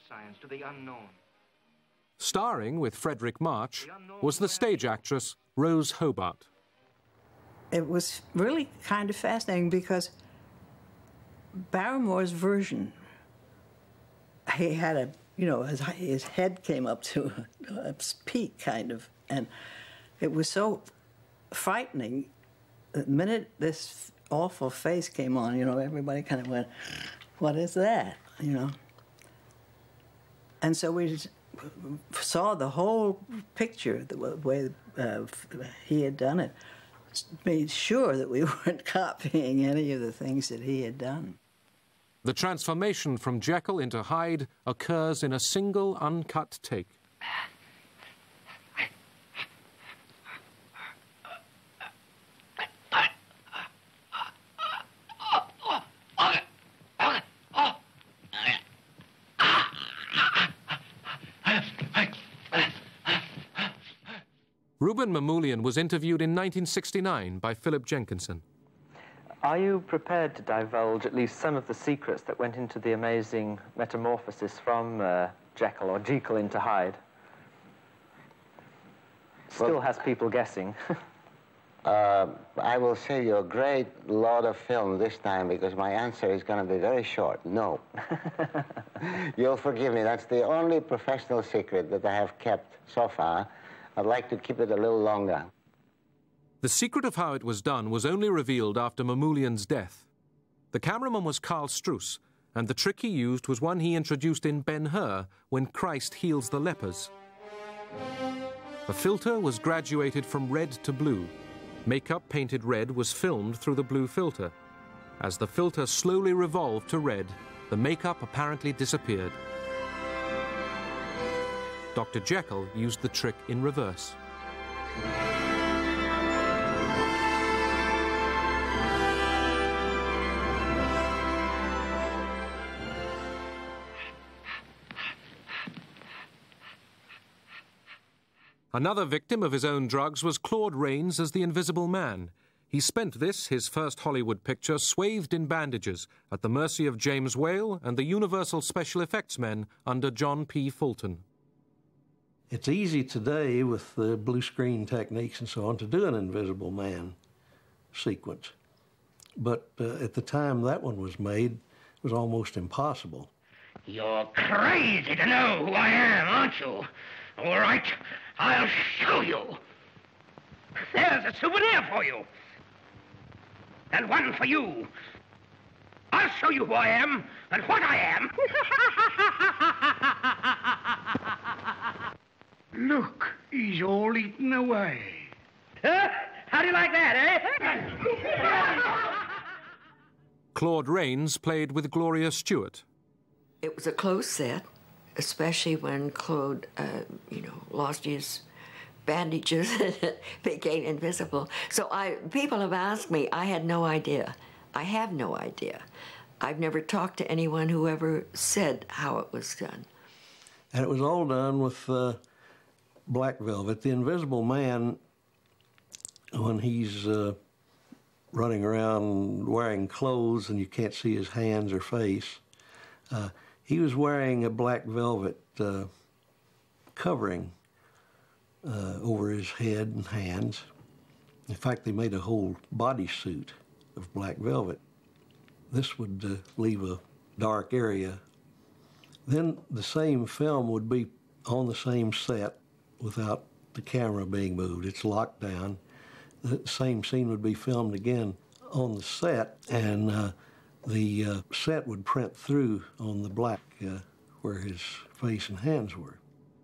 Starring with Frederick March was the stage actress Rose Hobart. It was really kind of fascinating because Barrymore's version, he had a, you know, his, his head came up to a, a peak, kind of, and it was so frightening. The minute this awful face came on, you know, everybody kind of went, what is that, you know? And so we saw the whole picture, the way uh, he had done it, made sure that we weren't copying any of the things that he had done. The transformation from Jekyll into Hyde occurs in a single uncut take. Rouben Mamoulian was interviewed in nineteen sixty-nine by Philip Jenkinson. Are you prepared to divulge at least some of the secrets that went into the amazing metamorphosis from uh, Jekyll or Jekyll into Hyde? Still well, has people guessing. uh, I will save you a great lot of film this time because my answer is going to be very short. No. You'll forgive me. That's the only professional secret that I have kept so far. I'd like to keep it a little longer. The secret of how it was done was only revealed after Mamoulian's death. The cameraman was Carl Struss, and the trick he used was one he introduced in Ben-Hur when Christ heals the lepers. The filter was graduated from red to blue. Makeup painted red was filmed through the blue filter. As the filter slowly revolved to red, the makeup apparently disappeared. Doctor Jekyll used the trick in reverse. Another victim of his own drugs was Claude Rains as the Invisible Man. He spent this, his first Hollywood picture, swathed in bandages at the mercy of James Whale and the Universal special effects men under John P. Fulton. It's easy today with the blue screen techniques and so on to do an Invisible Man sequence. But uh, at the time that one was made, it was almost impossible. You're crazy to know who I am, aren't you? All right, I'll show you. There's a souvenir for you. And one for you. I'll show you who I am and what I am. Look, he's all eaten away. Huh? How do you like that, eh? Claude Rains played with Gloria Stewart. It was a close set, especially when Claude, uh, you know, lost his bandages and became invisible. So I, people have asked me, I had no idea. I have no idea. I've never talked to anyone who ever said how it was done. And it was all done with uh, black velvet. The Invisible Man, when he's uh, running around wearing clothes and you can't see his hands or face, uh, he was wearing a black velvet uh, covering uh, over his head and hands. In fact, they made a whole bodysuit of black velvet. This would uh, leave a dark area. Then the same film would be on the same set without the camera being moved. It's locked down. The same scene would be filmed again on the set, and uh, the uh, set would print through on the black uh, where his face and hands were.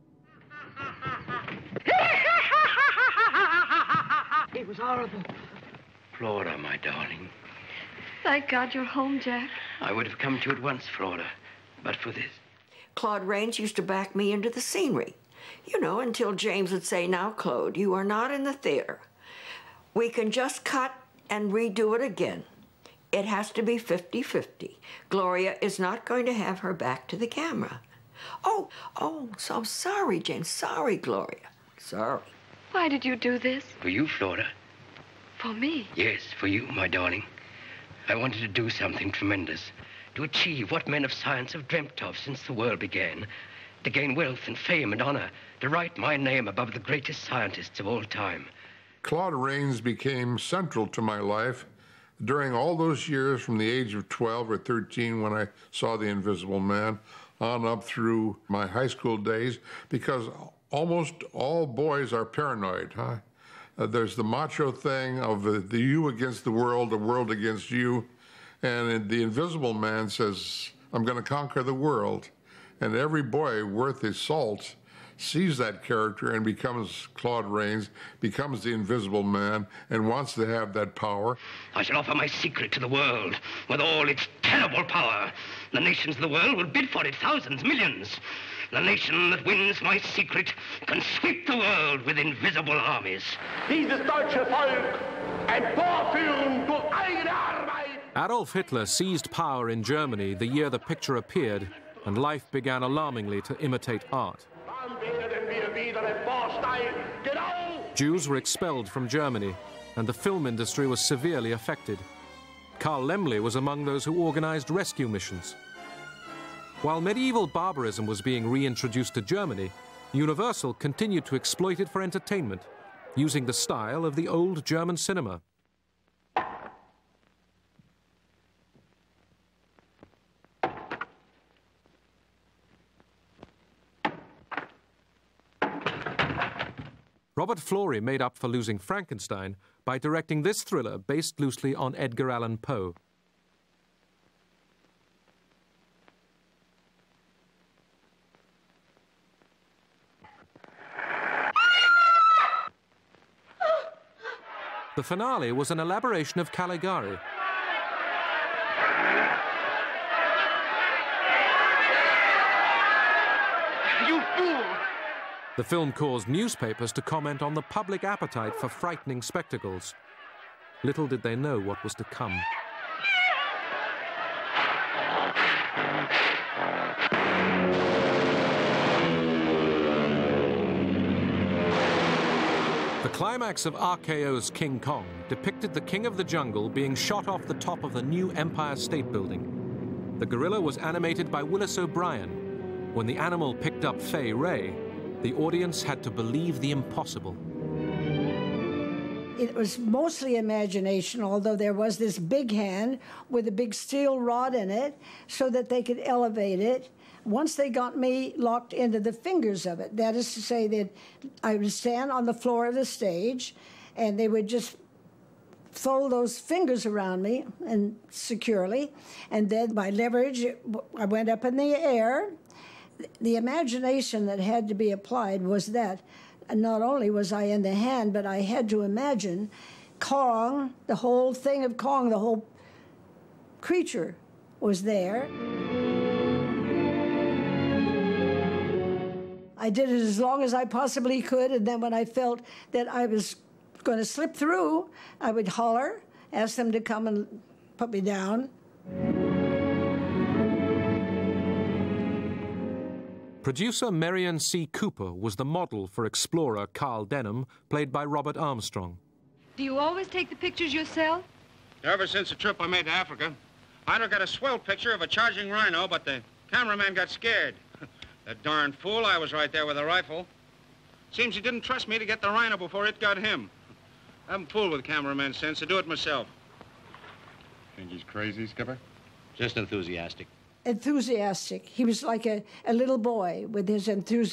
It was horrible. Flora, my darling. Thank God you're home, Jack. I would have come to you at once, Flora, but for this. Claude Rains used to back me into the scenery, you know, until James would say, now, Claude, you are not in the theater. We can just cut and redo it again. It has to be fifty fifty. Gloria is not going to have her back to the camera. Oh, oh, so sorry, James. Sorry, Gloria. Sorry. Why did you do this? For you, Flora. For me? Yes, for you, my darling. I wanted to do something tremendous, to achieve what men of science have dreamt of since the world began, to gain wealth and fame and honor, to write my name above the greatest scientists of all time. Claude Rains became central to my life during all those years from the age of twelve or thirteen when I saw The Invisible Man on up through my high school days, because almost all boys are paranoid, huh? Uh, there's the macho thing of the, the you against the world, the world against you. And The Invisible Man says, I'm going to conquer the world. And every boy worth his salt sees that character and becomes Claude Rains, becomes the Invisible Man, and wants to have that power. I shall offer my secret to the world with all its terrible power. The nations of the world will bid for it, thousands, millions. The nation that wins my secret can sweep the world with invisible armies. Dieses deutsche Volk emporführen durch eigene Arbeit. Adolf Hitler seized power in Germany the year the picture appeared, and life began alarmingly to imitate art. Jews were expelled from Germany, and the film industry was severely affected. Carl Laemmle was among those who organized rescue missions. While medieval barbarism was being reintroduced to Germany, Universal continued to exploit it for entertainment, using the style of the old German cinema. Robert Florey made up for losing Frankenstein by directing this thriller based loosely on Edgar Allan Poe. The finale was an elaboration of Caligari. You fool! The film caused newspapers to comment on the public appetite for frightening spectacles. Little did they know what was to come. The climax of R K O's King Kong depicted the king of the jungle being shot off the top of the new Empire State Building. The gorilla was animated by Willis O'Brien. When the animal picked up Fay Wray, the audience had to believe the impossible. It was mostly imagination, although there was this big hand with a big steel rod in it so that they could elevate it. Once they got me locked into the fingers of it, that is to say that I would stand on the floor of the stage and they would just fold those fingers around me and securely, and then by leverage, I went up in the air. The imagination that had to be applied was that not only was I in the hand, but I had to imagine Kong, the whole thing of Kong, the whole creature was there. I did it as long as I possibly could, and then when I felt that I was going to slip through, I would holler, ask them to come and put me down. Producer Marion C. Cooper was the model for explorer Carl Denham, played by Robert Armstrong. Do you always take the pictures yourself? Ever since the trip I made to Africa, I'd have got a swell picture of a charging rhino, but the cameraman got scared. That darn fool, I was right there with a rifle. Seems he didn't trust me to get the rhino before it got him. I haven't fooled with cameraman since, to do it myself. Think he's crazy, Skipper? Just enthusiastic. Enthusiastic. He was like a, a little boy with his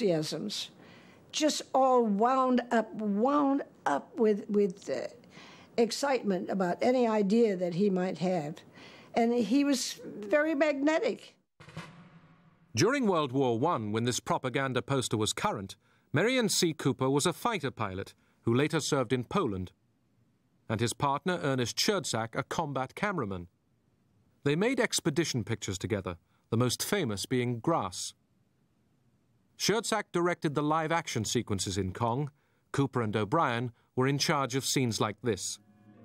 enthusiasms. Just all wound up, wound up with, with uh, excitement about any idea that he might have. And he was very magnetic. During World War One, when this propaganda poster was current, Merian C. Cooper was a fighter pilot who later served in Poland, and his partner Ernest Schertzak a combat cameraman. They made expedition pictures together, the most famous being Grass. Schertzak directed the live-action sequences in Kong. Cooper and O'Brien were in charge of scenes like this.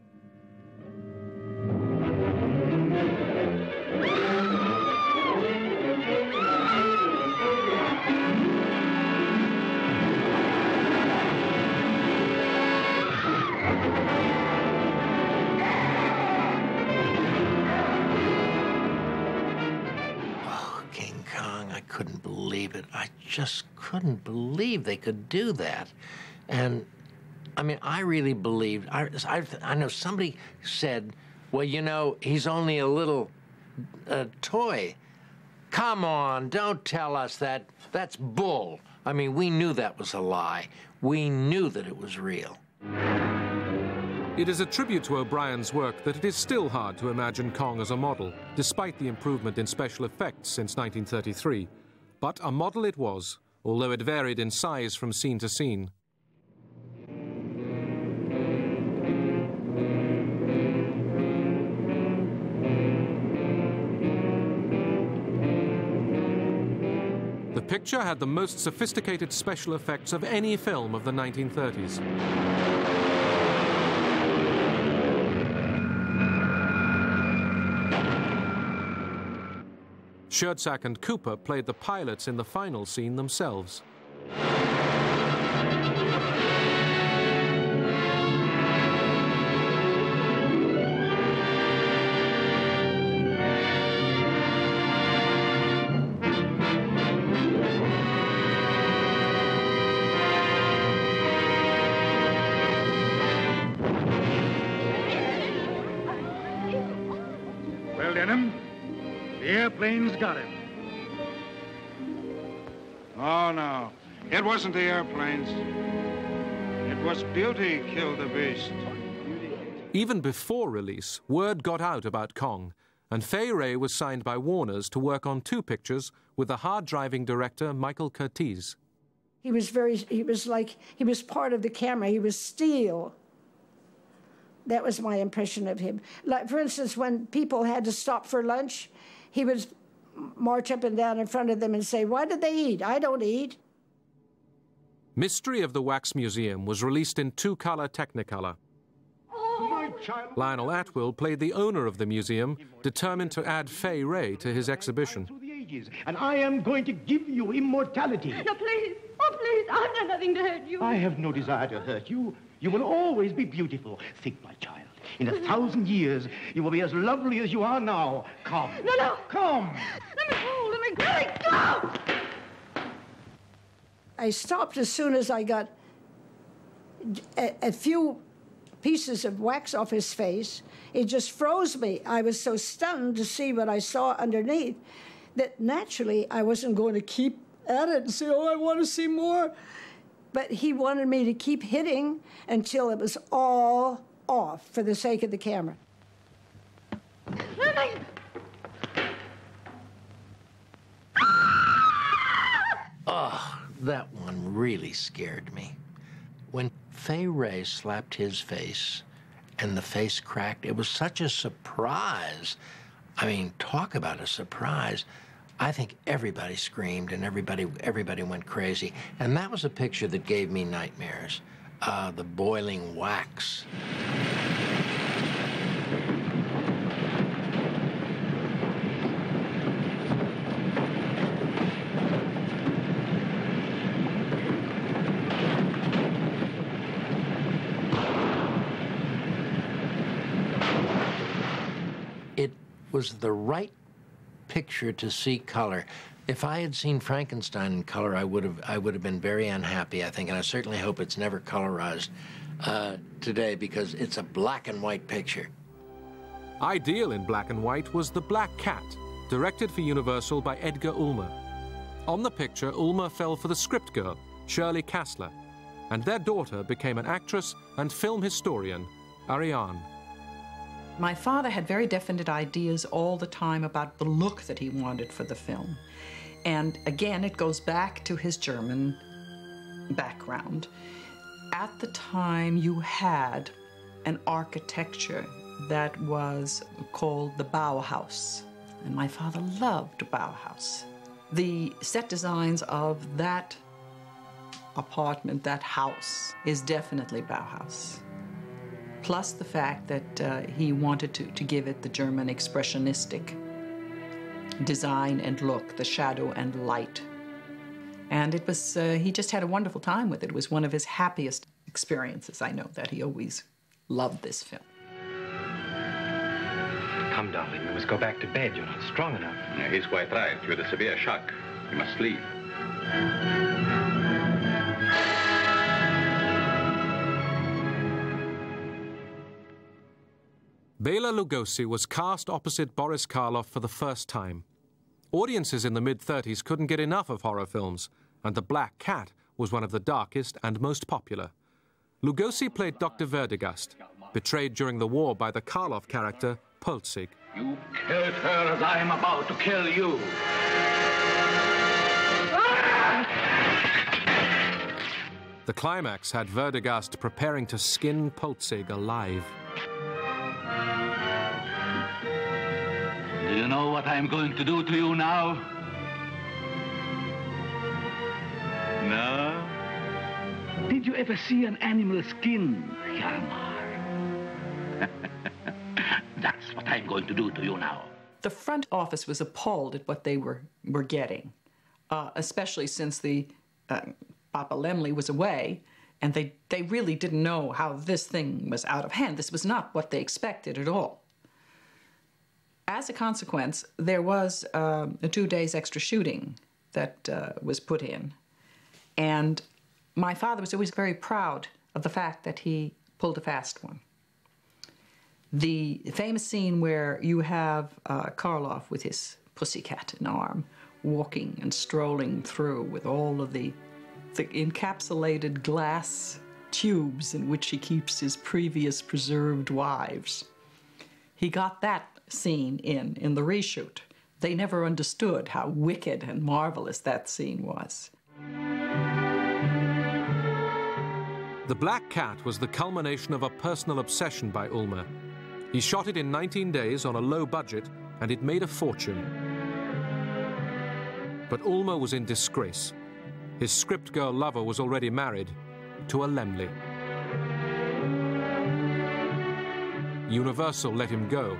Couldn't believe it. I just couldn't believe they could do that. And, I mean, I really believed, I, I, I know somebody said, well, you know, he's only a little uh, toy. Come on, don't tell us that. That's bull. I mean, we knew that was a lie. We knew that it was real. It is a tribute to O'Brien's work that it is still hard to imagine Kong as a model, despite the improvement in special effects since nineteen thirty-three. But a model it was, although it varied in size from scene to scene. The picture had the most sophisticated special effects of any film of the nineteen thirties. Schertzak and Cooper played the pilots in the final scene themselves. Well, Denham, the airplane's got him. Oh, no. It wasn't the airplanes. It was beauty killed the beast. Even before release, word got out about Kong, and Fay Wray was signed by Warner's to work on two pictures with the hard-driving director Michael Curtiz. He was very, he was like, he was part of the camera. He was steel. That was my impression of him. Like, for instance, when people had to stop for lunch, he would march up and down in front of them and say, "Why did they eat? I don't eat." Mystery of the Wax Museum was released in two-color Technicolor. Lionel Atwill played the owner of the museum, determined to add Fay Wray to his exhibition. And I am going to give you immortality. No, please. Oh, please. I've done nothing to hurt you. I have no desire to hurt you. You will always be beautiful. Think, my child. In a thousand years, you will be as lovely as you are now. Come. No, no. Come. Let me go. Let me go. Let me go. I stopped as soon as I got a, a few pieces of wax off his face. It just froze me. I was so stunned to see what I saw underneath that naturally I wasn't going to keep at it and say, "Oh, I want to see more." But he wanted me to keep hitting until it was all off for the sake of the camera. Oh, that one really scared me. When Fay Wray slapped his face and the face cracked, it was such a surprise. I mean, talk about a surprise. I think everybody screamed and everybody everybody went crazy. And that was a picture that gave me nightmares. Uh, the boiling wax. It was the right picture to see color. If I had seen Frankenstein in color, I would have I would have been very unhappy, I think, and I certainly hope it's never colorized uh, today because it's a black and white picture. Ideal in black and white was The Black Cat, directed for Universal by Edgar Ulmer. On the picture, Ulmer fell for the script girl, Shirley Kassler, and their daughter became an actress and film historian, Ariane. My father had very definite ideas all the time about the look that he wanted for the film. And again, it goes back to his German background. At the time, you had an architecture that was called the Bauhaus. And my father loved Bauhaus. The set designs of that apartment, that house, is definitely Bauhaus. Plus the fact that uh, he wanted to, to give it the German expressionistic design and look, the shadow and light. And it was, uh, he just had a wonderful time with it. It was one of his happiest experiences. I know that he always loved this film. Come, darling, we must go back to bed. You're not strong enough. Yeah, he's quite right. You had a severe shock. You must sleep. Bela Lugosi was cast opposite Boris Karloff for the first time. Audiences in the mid-thirties couldn't get enough of horror films, and The Black Cat was one of the darkest and most popular. Lugosi played Doctor Verdegast, betrayed during the war by the Karloff character, Polzig. You killed her as I am about to kill you. The climax had Verdegast preparing to skin Polzig alive. Do you know what I am going to do to you now? No? Did you ever see an animal skin, Hjalmar? That's what I'm going to do to you now. The front office was appalled at what they were, were getting, uh, especially since the uh, Papa Lemley was away, and they, they really didn't know how this thing was out of hand. This was not what they expected at all. As a consequence, there was uh, a two days extra shooting that uh, was put in. And my father was always very proud of the fact that he pulled a fast one. The famous scene where you have uh, Karloff with his pussycat in arm, walking and strolling through with all of the, the encapsulated glass tubes in which he keeps his previous preserved wives. He got that scene in, in the reshoot. They never understood how wicked and marvelous that scene was. The Black Cat was the culmination of a personal obsession by Ulmer. He shot it in nineteen days on a low budget, and it made a fortune. But Ulmer was in disgrace. His script girl lover was already married to a Lemley. Universal let him go.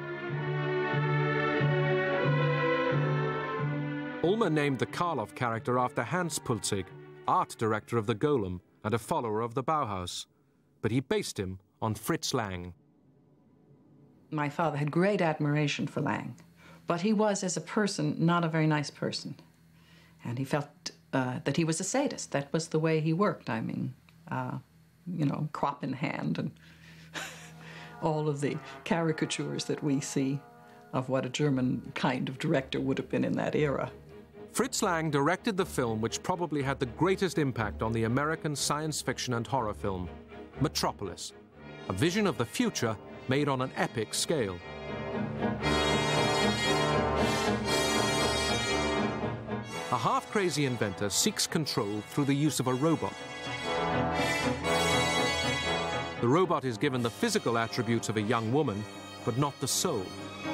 Ulmer named the Karloff character after Hans Pulzig, art director of the Golem and a follower of the Bauhaus, but he based him on Fritz Lang. My father had great admiration for Lang, but he was, as a person, not a very nice person. And he felt uh, that he was a sadist. That was the way he worked. I mean, uh, you know, crop in hand and all of the caricatures that we see of what a German kind of director would have been in that era. Fritz Lang directed the film which probably had the greatest impact on the American science fiction and horror film, Metropolis, a vision of the future made on an epic scale. A half-crazy inventor seeks control through the use of a robot. The robot is given the physical attributes of a young woman, but not the soul.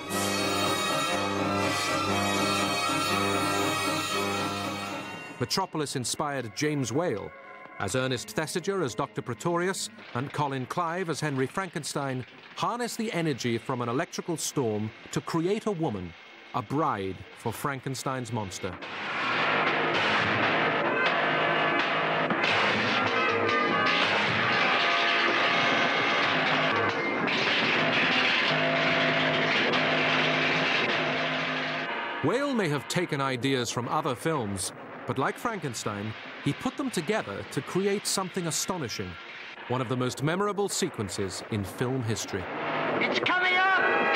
Metropolis inspired James Whale, as Ernest Thesiger as Doctor Pretorius and Colin Clive as Henry Frankenstein harness the energy from an electrical storm to create a woman, a bride for Frankenstein's monster. Whale may have taken ideas from other films, but like Frankenstein, he put them together to create something astonishing, one of the most memorable sequences in film history. It's coming up!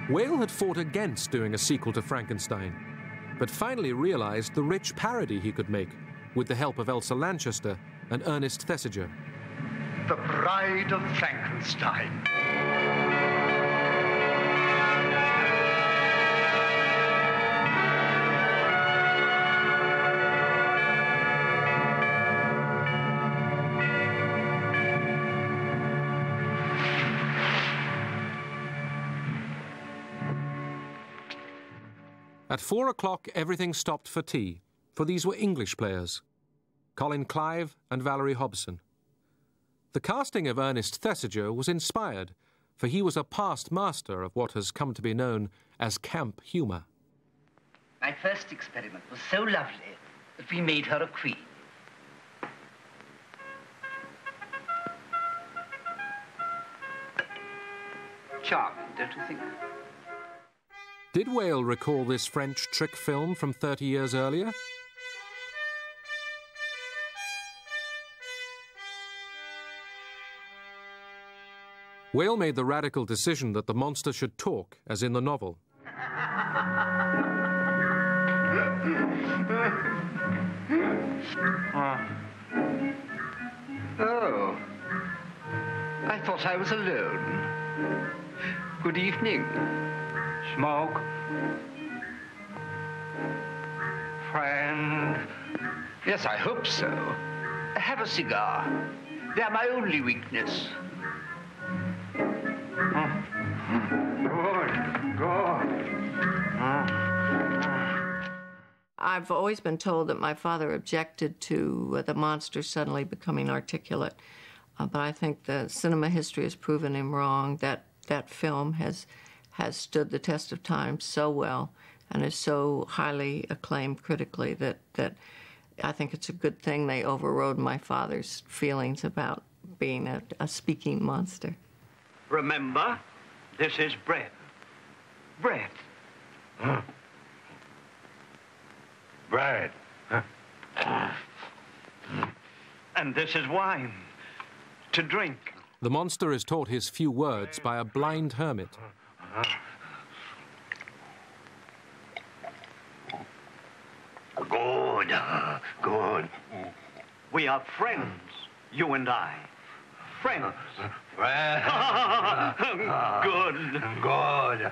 Whale had fought against doing a sequel to Frankenstein, but finally realized the rich parody he could make with the help of Elsa Lanchester and Ernest Thesiger. The Bride of Frankenstein. At four o'clock, everything stopped for tea, for these were English players, Colin Clive and Valerie Hobson. The casting of Ernest Thesiger was inspired, for he was a past master of what has come to be known as camp humour. My first experiment was so lovely that we made her a queen. Charming, don't you think? Did Whale recall this French trick film from thirty years earlier? Whale made the radical decision that the monster should talk, as in the novel. Oh, I thought I was alone. Good evening. Smoke? Friend? Yes, I hope so. Have a cigar. They're my only weakness. Good, good. I've always been told that my father objected to uh, the monster suddenly becoming articulate, uh, but I think the cinema history has proven him wrong. That that film has has stood the test of time so well and is so highly acclaimed critically that, that I think it's a good thing they overrode my father's feelings about being a, a speaking monster. Remember, this is bread. Bread. Huh? Bread. Huh? And this is wine. To drink. The monster is taught his few words by a blind hermit. Good, good. We are friends, you and I. Friends. Friends. Good. Good.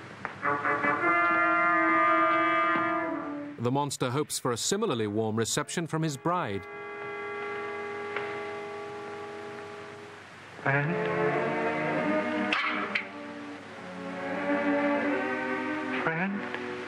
The monster hopes for a similarly warm reception from his bride. Friend? Friend?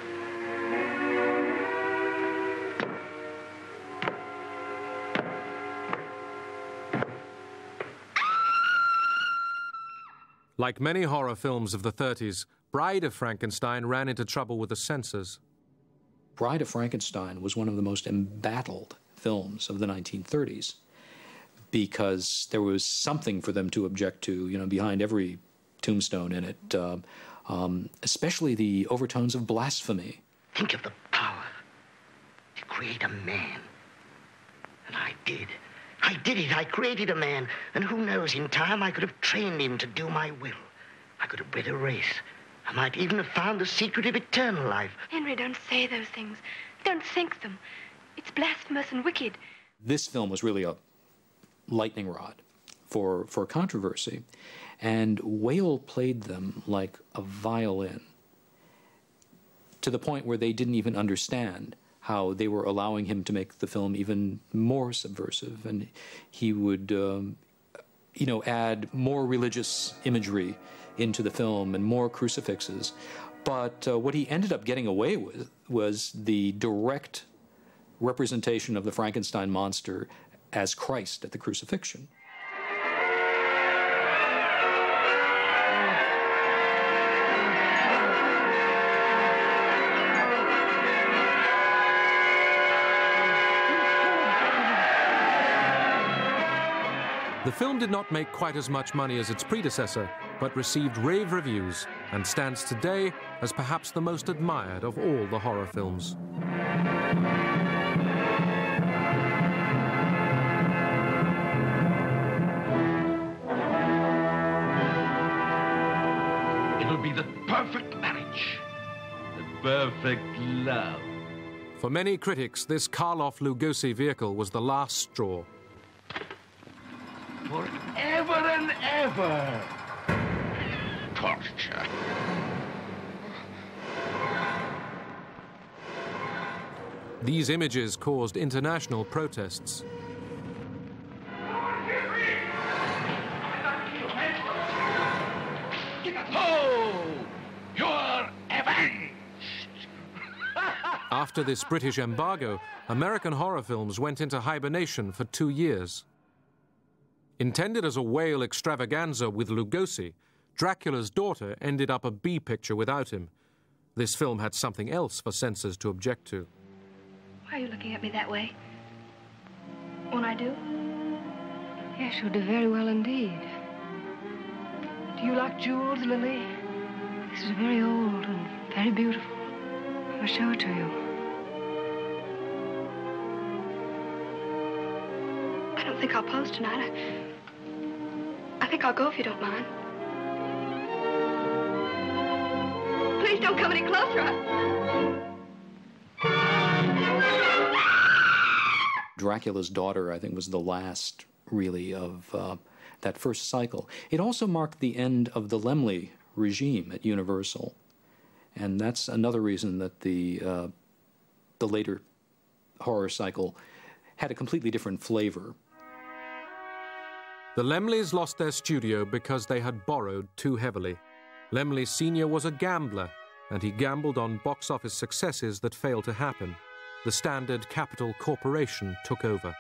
Like many horror films of the thirties, Bride of Frankenstein ran into trouble with the censors. Bride of Frankenstein was one of the most embattled films of the nineteen thirties because there was something for them to object to, you know, behind every tombstone in it, uh, um, especially the overtones of blasphemy. Think of the power to create a man. And I did. I did it. I created a man. And who knows, in time I could have trained him to do my will. I could have bred a race. I might even have found the secret of eternal life. Henry, don't say those things. Don't think them. It's blasphemous and wicked. This film was really a lightning rod for, for controversy, and Whale played them like a violin, to the point where they didn't even understand how they were allowing him to make the film even more subversive, and he would, um, you know, add more religious imagery into the film and more crucifixes. But uh, what he ended up getting away with was the direct representation of the Frankenstein monster as Christ at the crucifixion. The film did not make quite as much money as its predecessor, but received rave reviews and stands today as perhaps the most admired of all the horror films. It'll be the perfect marriage. The perfect love. For many critics, this Karloff Lugosi vehicle was the last straw. Forever and ever. Torture. These images caused international protests. Oh, you're avenged. After this British embargo, American horror films went into hibernation for two years. Intended as a whale extravaganza with Lugosi, Dracula's Daughter ended up a B picture without him. This film had something else for censors to object to. Why are you looking at me that way? Won't I do? Yes, you'll do very well indeed. Do you like jewels, Lily? This is very old and very beautiful. I'll show it to you. I don't think I'll pose tonight. I, I think I'll go if you don't mind. Please don't come any closer. I... Dracula's Daughter, I think, was the last, really, of uh, that first cycle. It also marked the end of the Laemmle regime at Universal. And that's another reason that the, uh, the later horror cycle had a completely different flavor. The Laemmles lost their studio because they had borrowed too heavily. Laemmle Senior was a gambler, and he gambled on box office successes that failed to happen. The Standard Capital Corporation took over.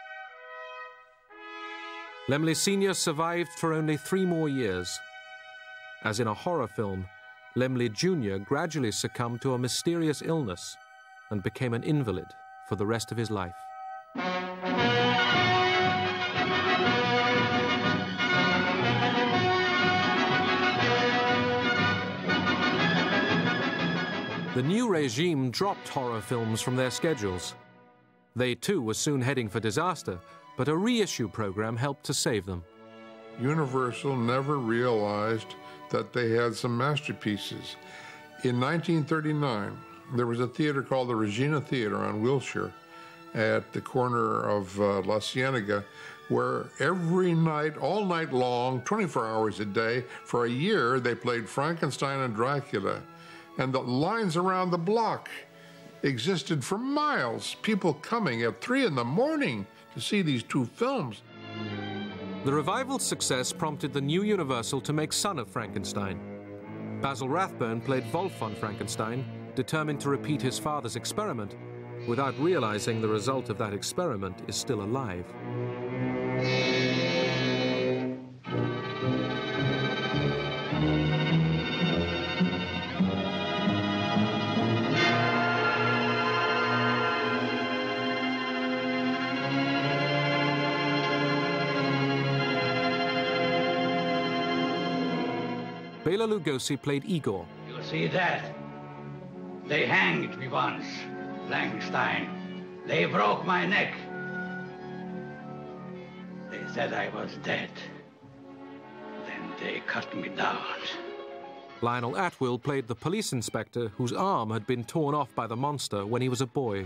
Laemmle Senior survived for only three more years. As in a horror film, Laemmle Junior gradually succumbed to a mysterious illness and became an invalid for the rest of his life. The new regime dropped horror films from their schedules. They too were soon heading for disaster, but a reissue program helped to save them. Universal never realized that they had some masterpieces. In nineteen thirty-nine, there was a theater called the Regina Theater on Wilshire at the corner of uh, La Cienega, where every night, all night long, twenty-four hours a day, for a year, they played Frankenstein and Dracula. And the lines around the block existed for miles, people coming at three in the morning to see these two films. The revival's success prompted the new Universal to make Son of Frankenstein. Basil Rathbone played Wolf on Frankenstein, determined to repeat his father's experiment, without realizing the result of that experiment is still alive. Bela Lugosi played Igor. You see that? They hanged me once, Frankenstein. They broke my neck. They said I was dead. Then they cut me down. Lionel Atwill played the police inspector whose arm had been torn off by the monster when he was a boy.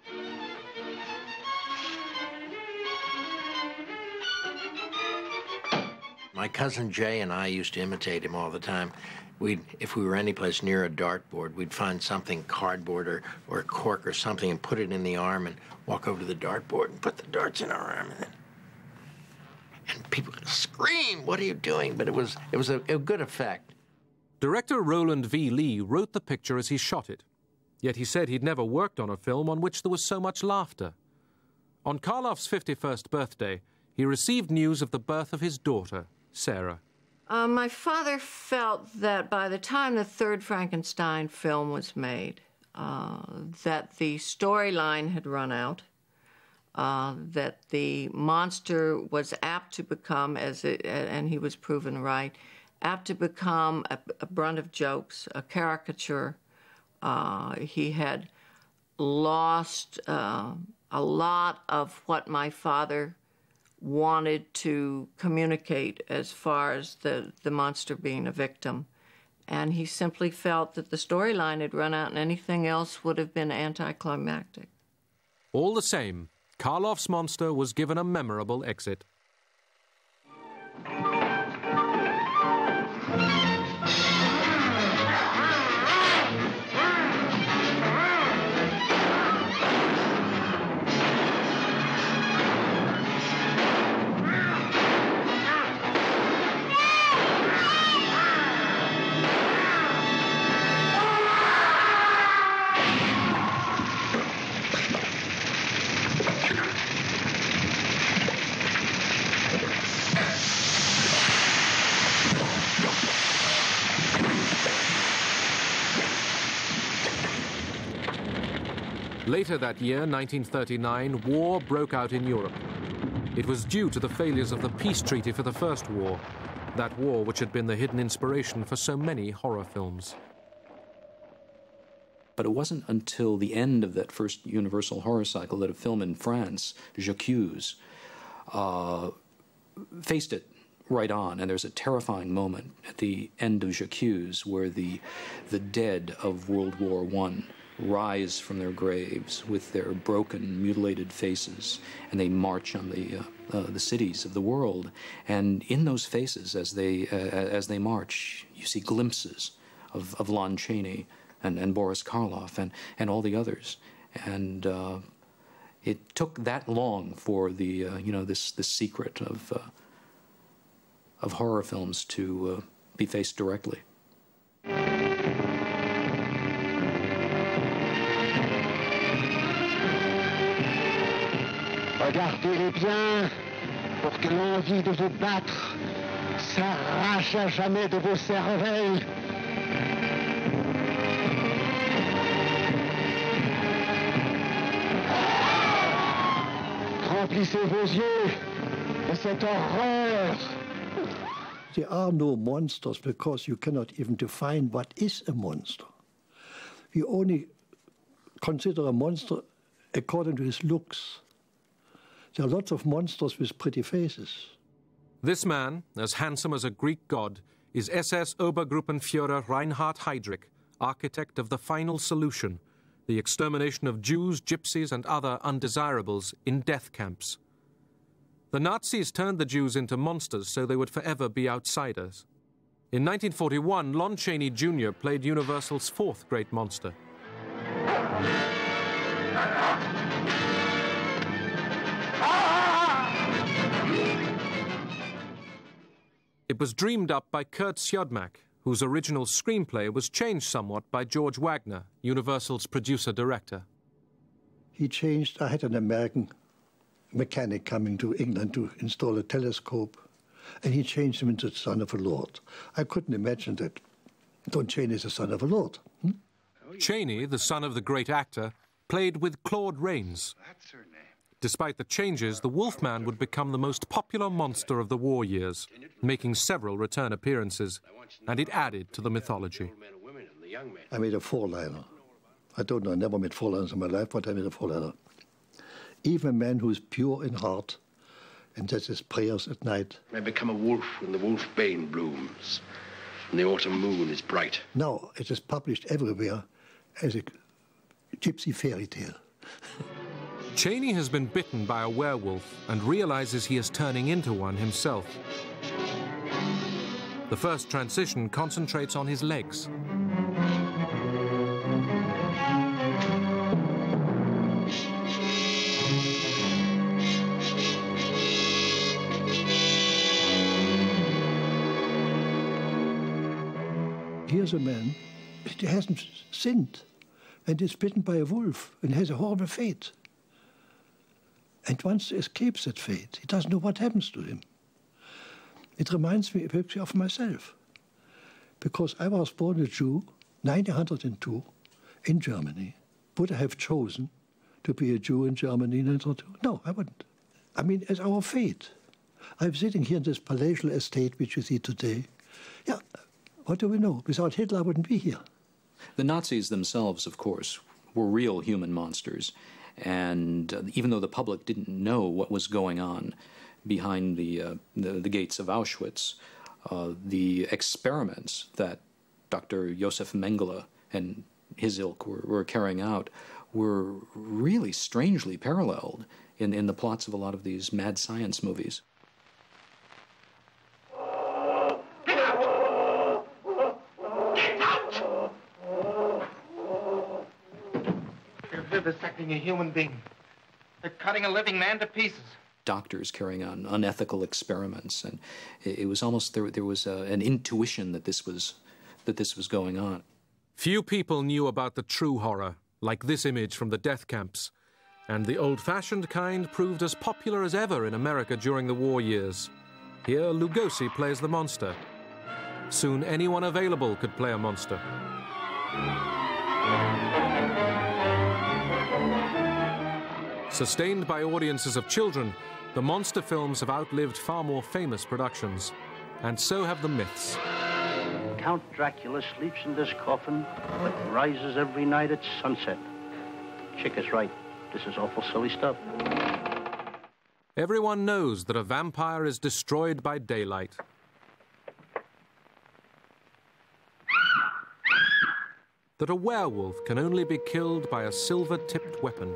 My cousin Jay and I used to imitate him all the time. We'd, if we were anyplace near a dartboard, we'd find something, cardboard or, or cork or something, and put it in the arm and walk over to the dartboard and put the darts in our arm. And, then, and people would scream, "What are you doing?" But it was, it was a, a good effect. Director Roland V. Lee wrote the picture as he shot it. Yet he said he'd never worked on a film on which there was so much laughter. On Karloff's fifty-first birthday, he received news of the birth of his daughter, Sarah. Uh, my father felt that by the time the third Frankenstein film was made, uh, that the storyline had run out, uh, that the monster was apt to become, as it, and he was proven right, apt to become a, a brunt of jokes, a caricature. Uh, he had lost uh, a lot of what my father wanted to communicate as far as the, the monster being a victim. And he simply felt that the storyline had run out and anything else would have been anticlimactic. All the same, Karloff's monster was given a memorable exit. Later that year, nineteen thirty-nine, war broke out in Europe. It was due to the failures of the peace treaty for the First War, that war which had been the hidden inspiration for so many horror films. But it wasn't until the end of that first Universal horror cycle that a film in France, J'accuse, uh, faced it right on. And there's a terrifying moment at the end of J'accuse where the, the dead of World War One rise from their graves with their broken, mutilated faces, and they march on the uh, uh, the cities of the world. And in those faces, as they uh, as they march, you see glimpses of, of Lon Chaney and, and Boris Karloff and, and all the others. And uh, it took that long for the uh, you know this this secret of uh, of horror films to uh, be faced directly. Regardez-les bien pour que l'envie de vous battre s'arrache à jamais de vos cervelles. Remplissez vos yeux de cette horreur. There are no monsters because you cannot even define what is a monster. We only consider a monster according to his looks. There are lots of monsters with pretty faces. This man, as handsome as a Greek god, is S S Obergruppenführer Reinhard Heydrich, architect of the final solution, the extermination of Jews, gypsies, and other undesirables in death camps. The Nazis turned the Jews into monsters so they would forever be outsiders. In nineteen forty-one, Lon Chaney Junior played Universal's fourth great monster. It was dreamed up by Kurt Siodmak, whose original screenplay was changed somewhat by George Wagner, Universal's producer-director. He changed. I had an American mechanic coming to England to install a telescope, and he changed him into the son of a lord. I couldn't imagine that Don Chaney is the son of a lord. Hmm? Chaney, the son of the great actor, played with Claude Rains. That's her name. Despite the changes, the Wolfman would become the most popular monster of the war years, making several return appearances, and it added to the mythology. I made a four-liner. I don't know, I never made four-liners in my life, but I made a four-liner. Even a man who is pure in heart and says his prayers at night. I become a wolf when the wolf bane blooms, and the autumn moon is bright. Now it is published everywhere as a gypsy fairy tale. Chaney has been bitten by a werewolf and realizes he is turning into one himself. The first transition concentrates on his legs. Here's a man, he hasn't sinned, and is bitten by a wolf and has a horrible fate. And once escapes that fate, he doesn't know what happens to him. It reminds me actually of myself, because I was born a Jew, nineteen oh two, in Germany. Would I have chosen to be a Jew in Germany in nineteen oh two? No, I wouldn't. I mean, it's our fate. I'm sitting here in this palatial estate which you see today. Yeah, what do we know? Without Hitler, I wouldn't be here. The Nazis themselves, of course, were real human monsters. And uh, even though the public didn't know what was going on behind the, uh, the, the gates of Auschwitz, uh, the experiments that Doctor Josef Mengele and his ilk were, were carrying out were really strangely paralleled in, in the plots of a lot of these mad science movies. They're vivisecting a human being. They're cutting a living man to pieces. Doctors carrying on unethical experiments, and it, it was almost there. There was a, an intuition that this was that this was going on. Few people knew about the true horror, like this image from the death camps, and the old-fashioned kind proved as popular as ever in America during the war years. Here, Lugosi plays the monster. Soon, anyone available could play a monster. Sustained by audiences of children, the monster films have outlived far more famous productions, and so have the myths. Count Dracula sleeps in this coffin, but rises every night at sunset. Chick is right. This is awful silly stuff. Everyone knows that a vampire is destroyed by daylight. That a werewolf can only be killed by a silver-tipped weapon.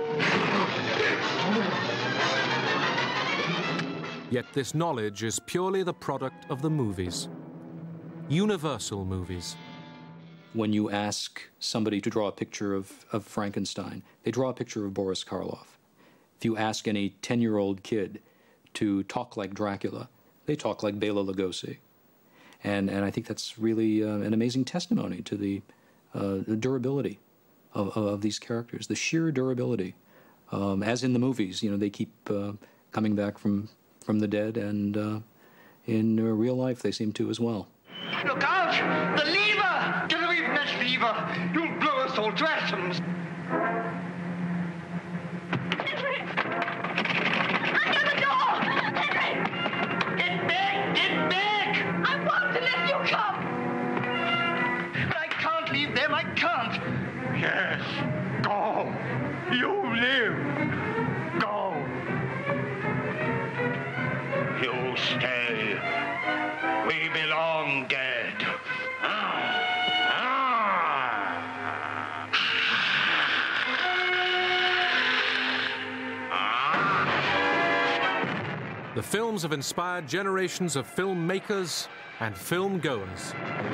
Yet this knowledge is purely the product of the movies. Universal movies. When you ask somebody to draw a picture of, of Frankenstein, they draw a picture of Boris Karloff. If you ask any ten-year-old kid to talk like Dracula, they talk like Bela Lugosi. And, and I think that's really uh, an amazing testimony to the, uh, the durability of, of these characters, the sheer durability. Um, as in the movies, you know, they keep uh, coming back from, from the dead, and uh, in uh, real life they seem to as well. Look out! The lever! Get away from that lever! You'll blow us all to atoms! Henry! Under the door! Henry! Get back! Get back! I want to let you come! But I can't leave them, I can't! Yes, go! You live! Go! You stay! We belong dead. The films have inspired generations of filmmakers and film goers.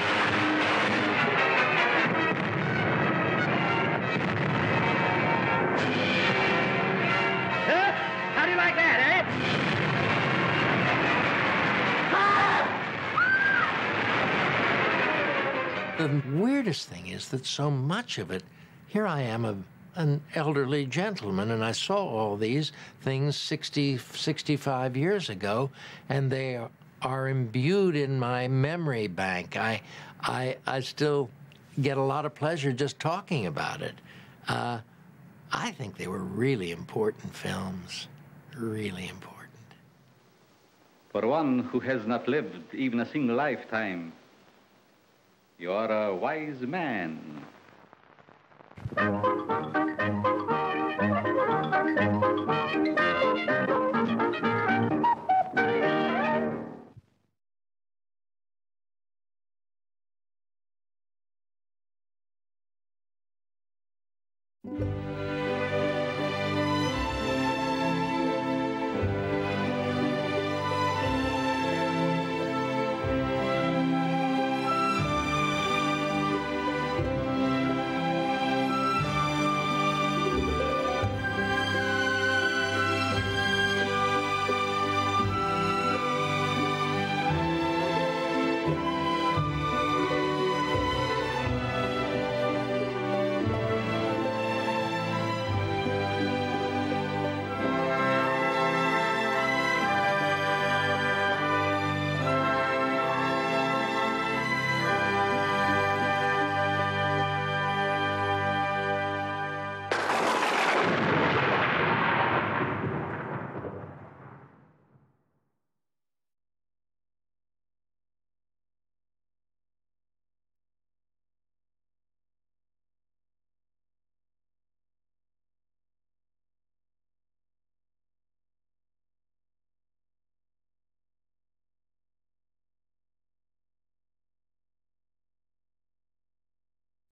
Huh? How do you like that, eh? The weirdest thing is that so much of it, here I am, a, an elderly gentleman, and I saw all these things sixty, sixty-five years ago, and they are, are imbued in my memory bank. I, I, I still get a lot of pleasure just talking about it. Uh, I think they were really important films, really important. For one who has not lived even a single lifetime, you are a wise man.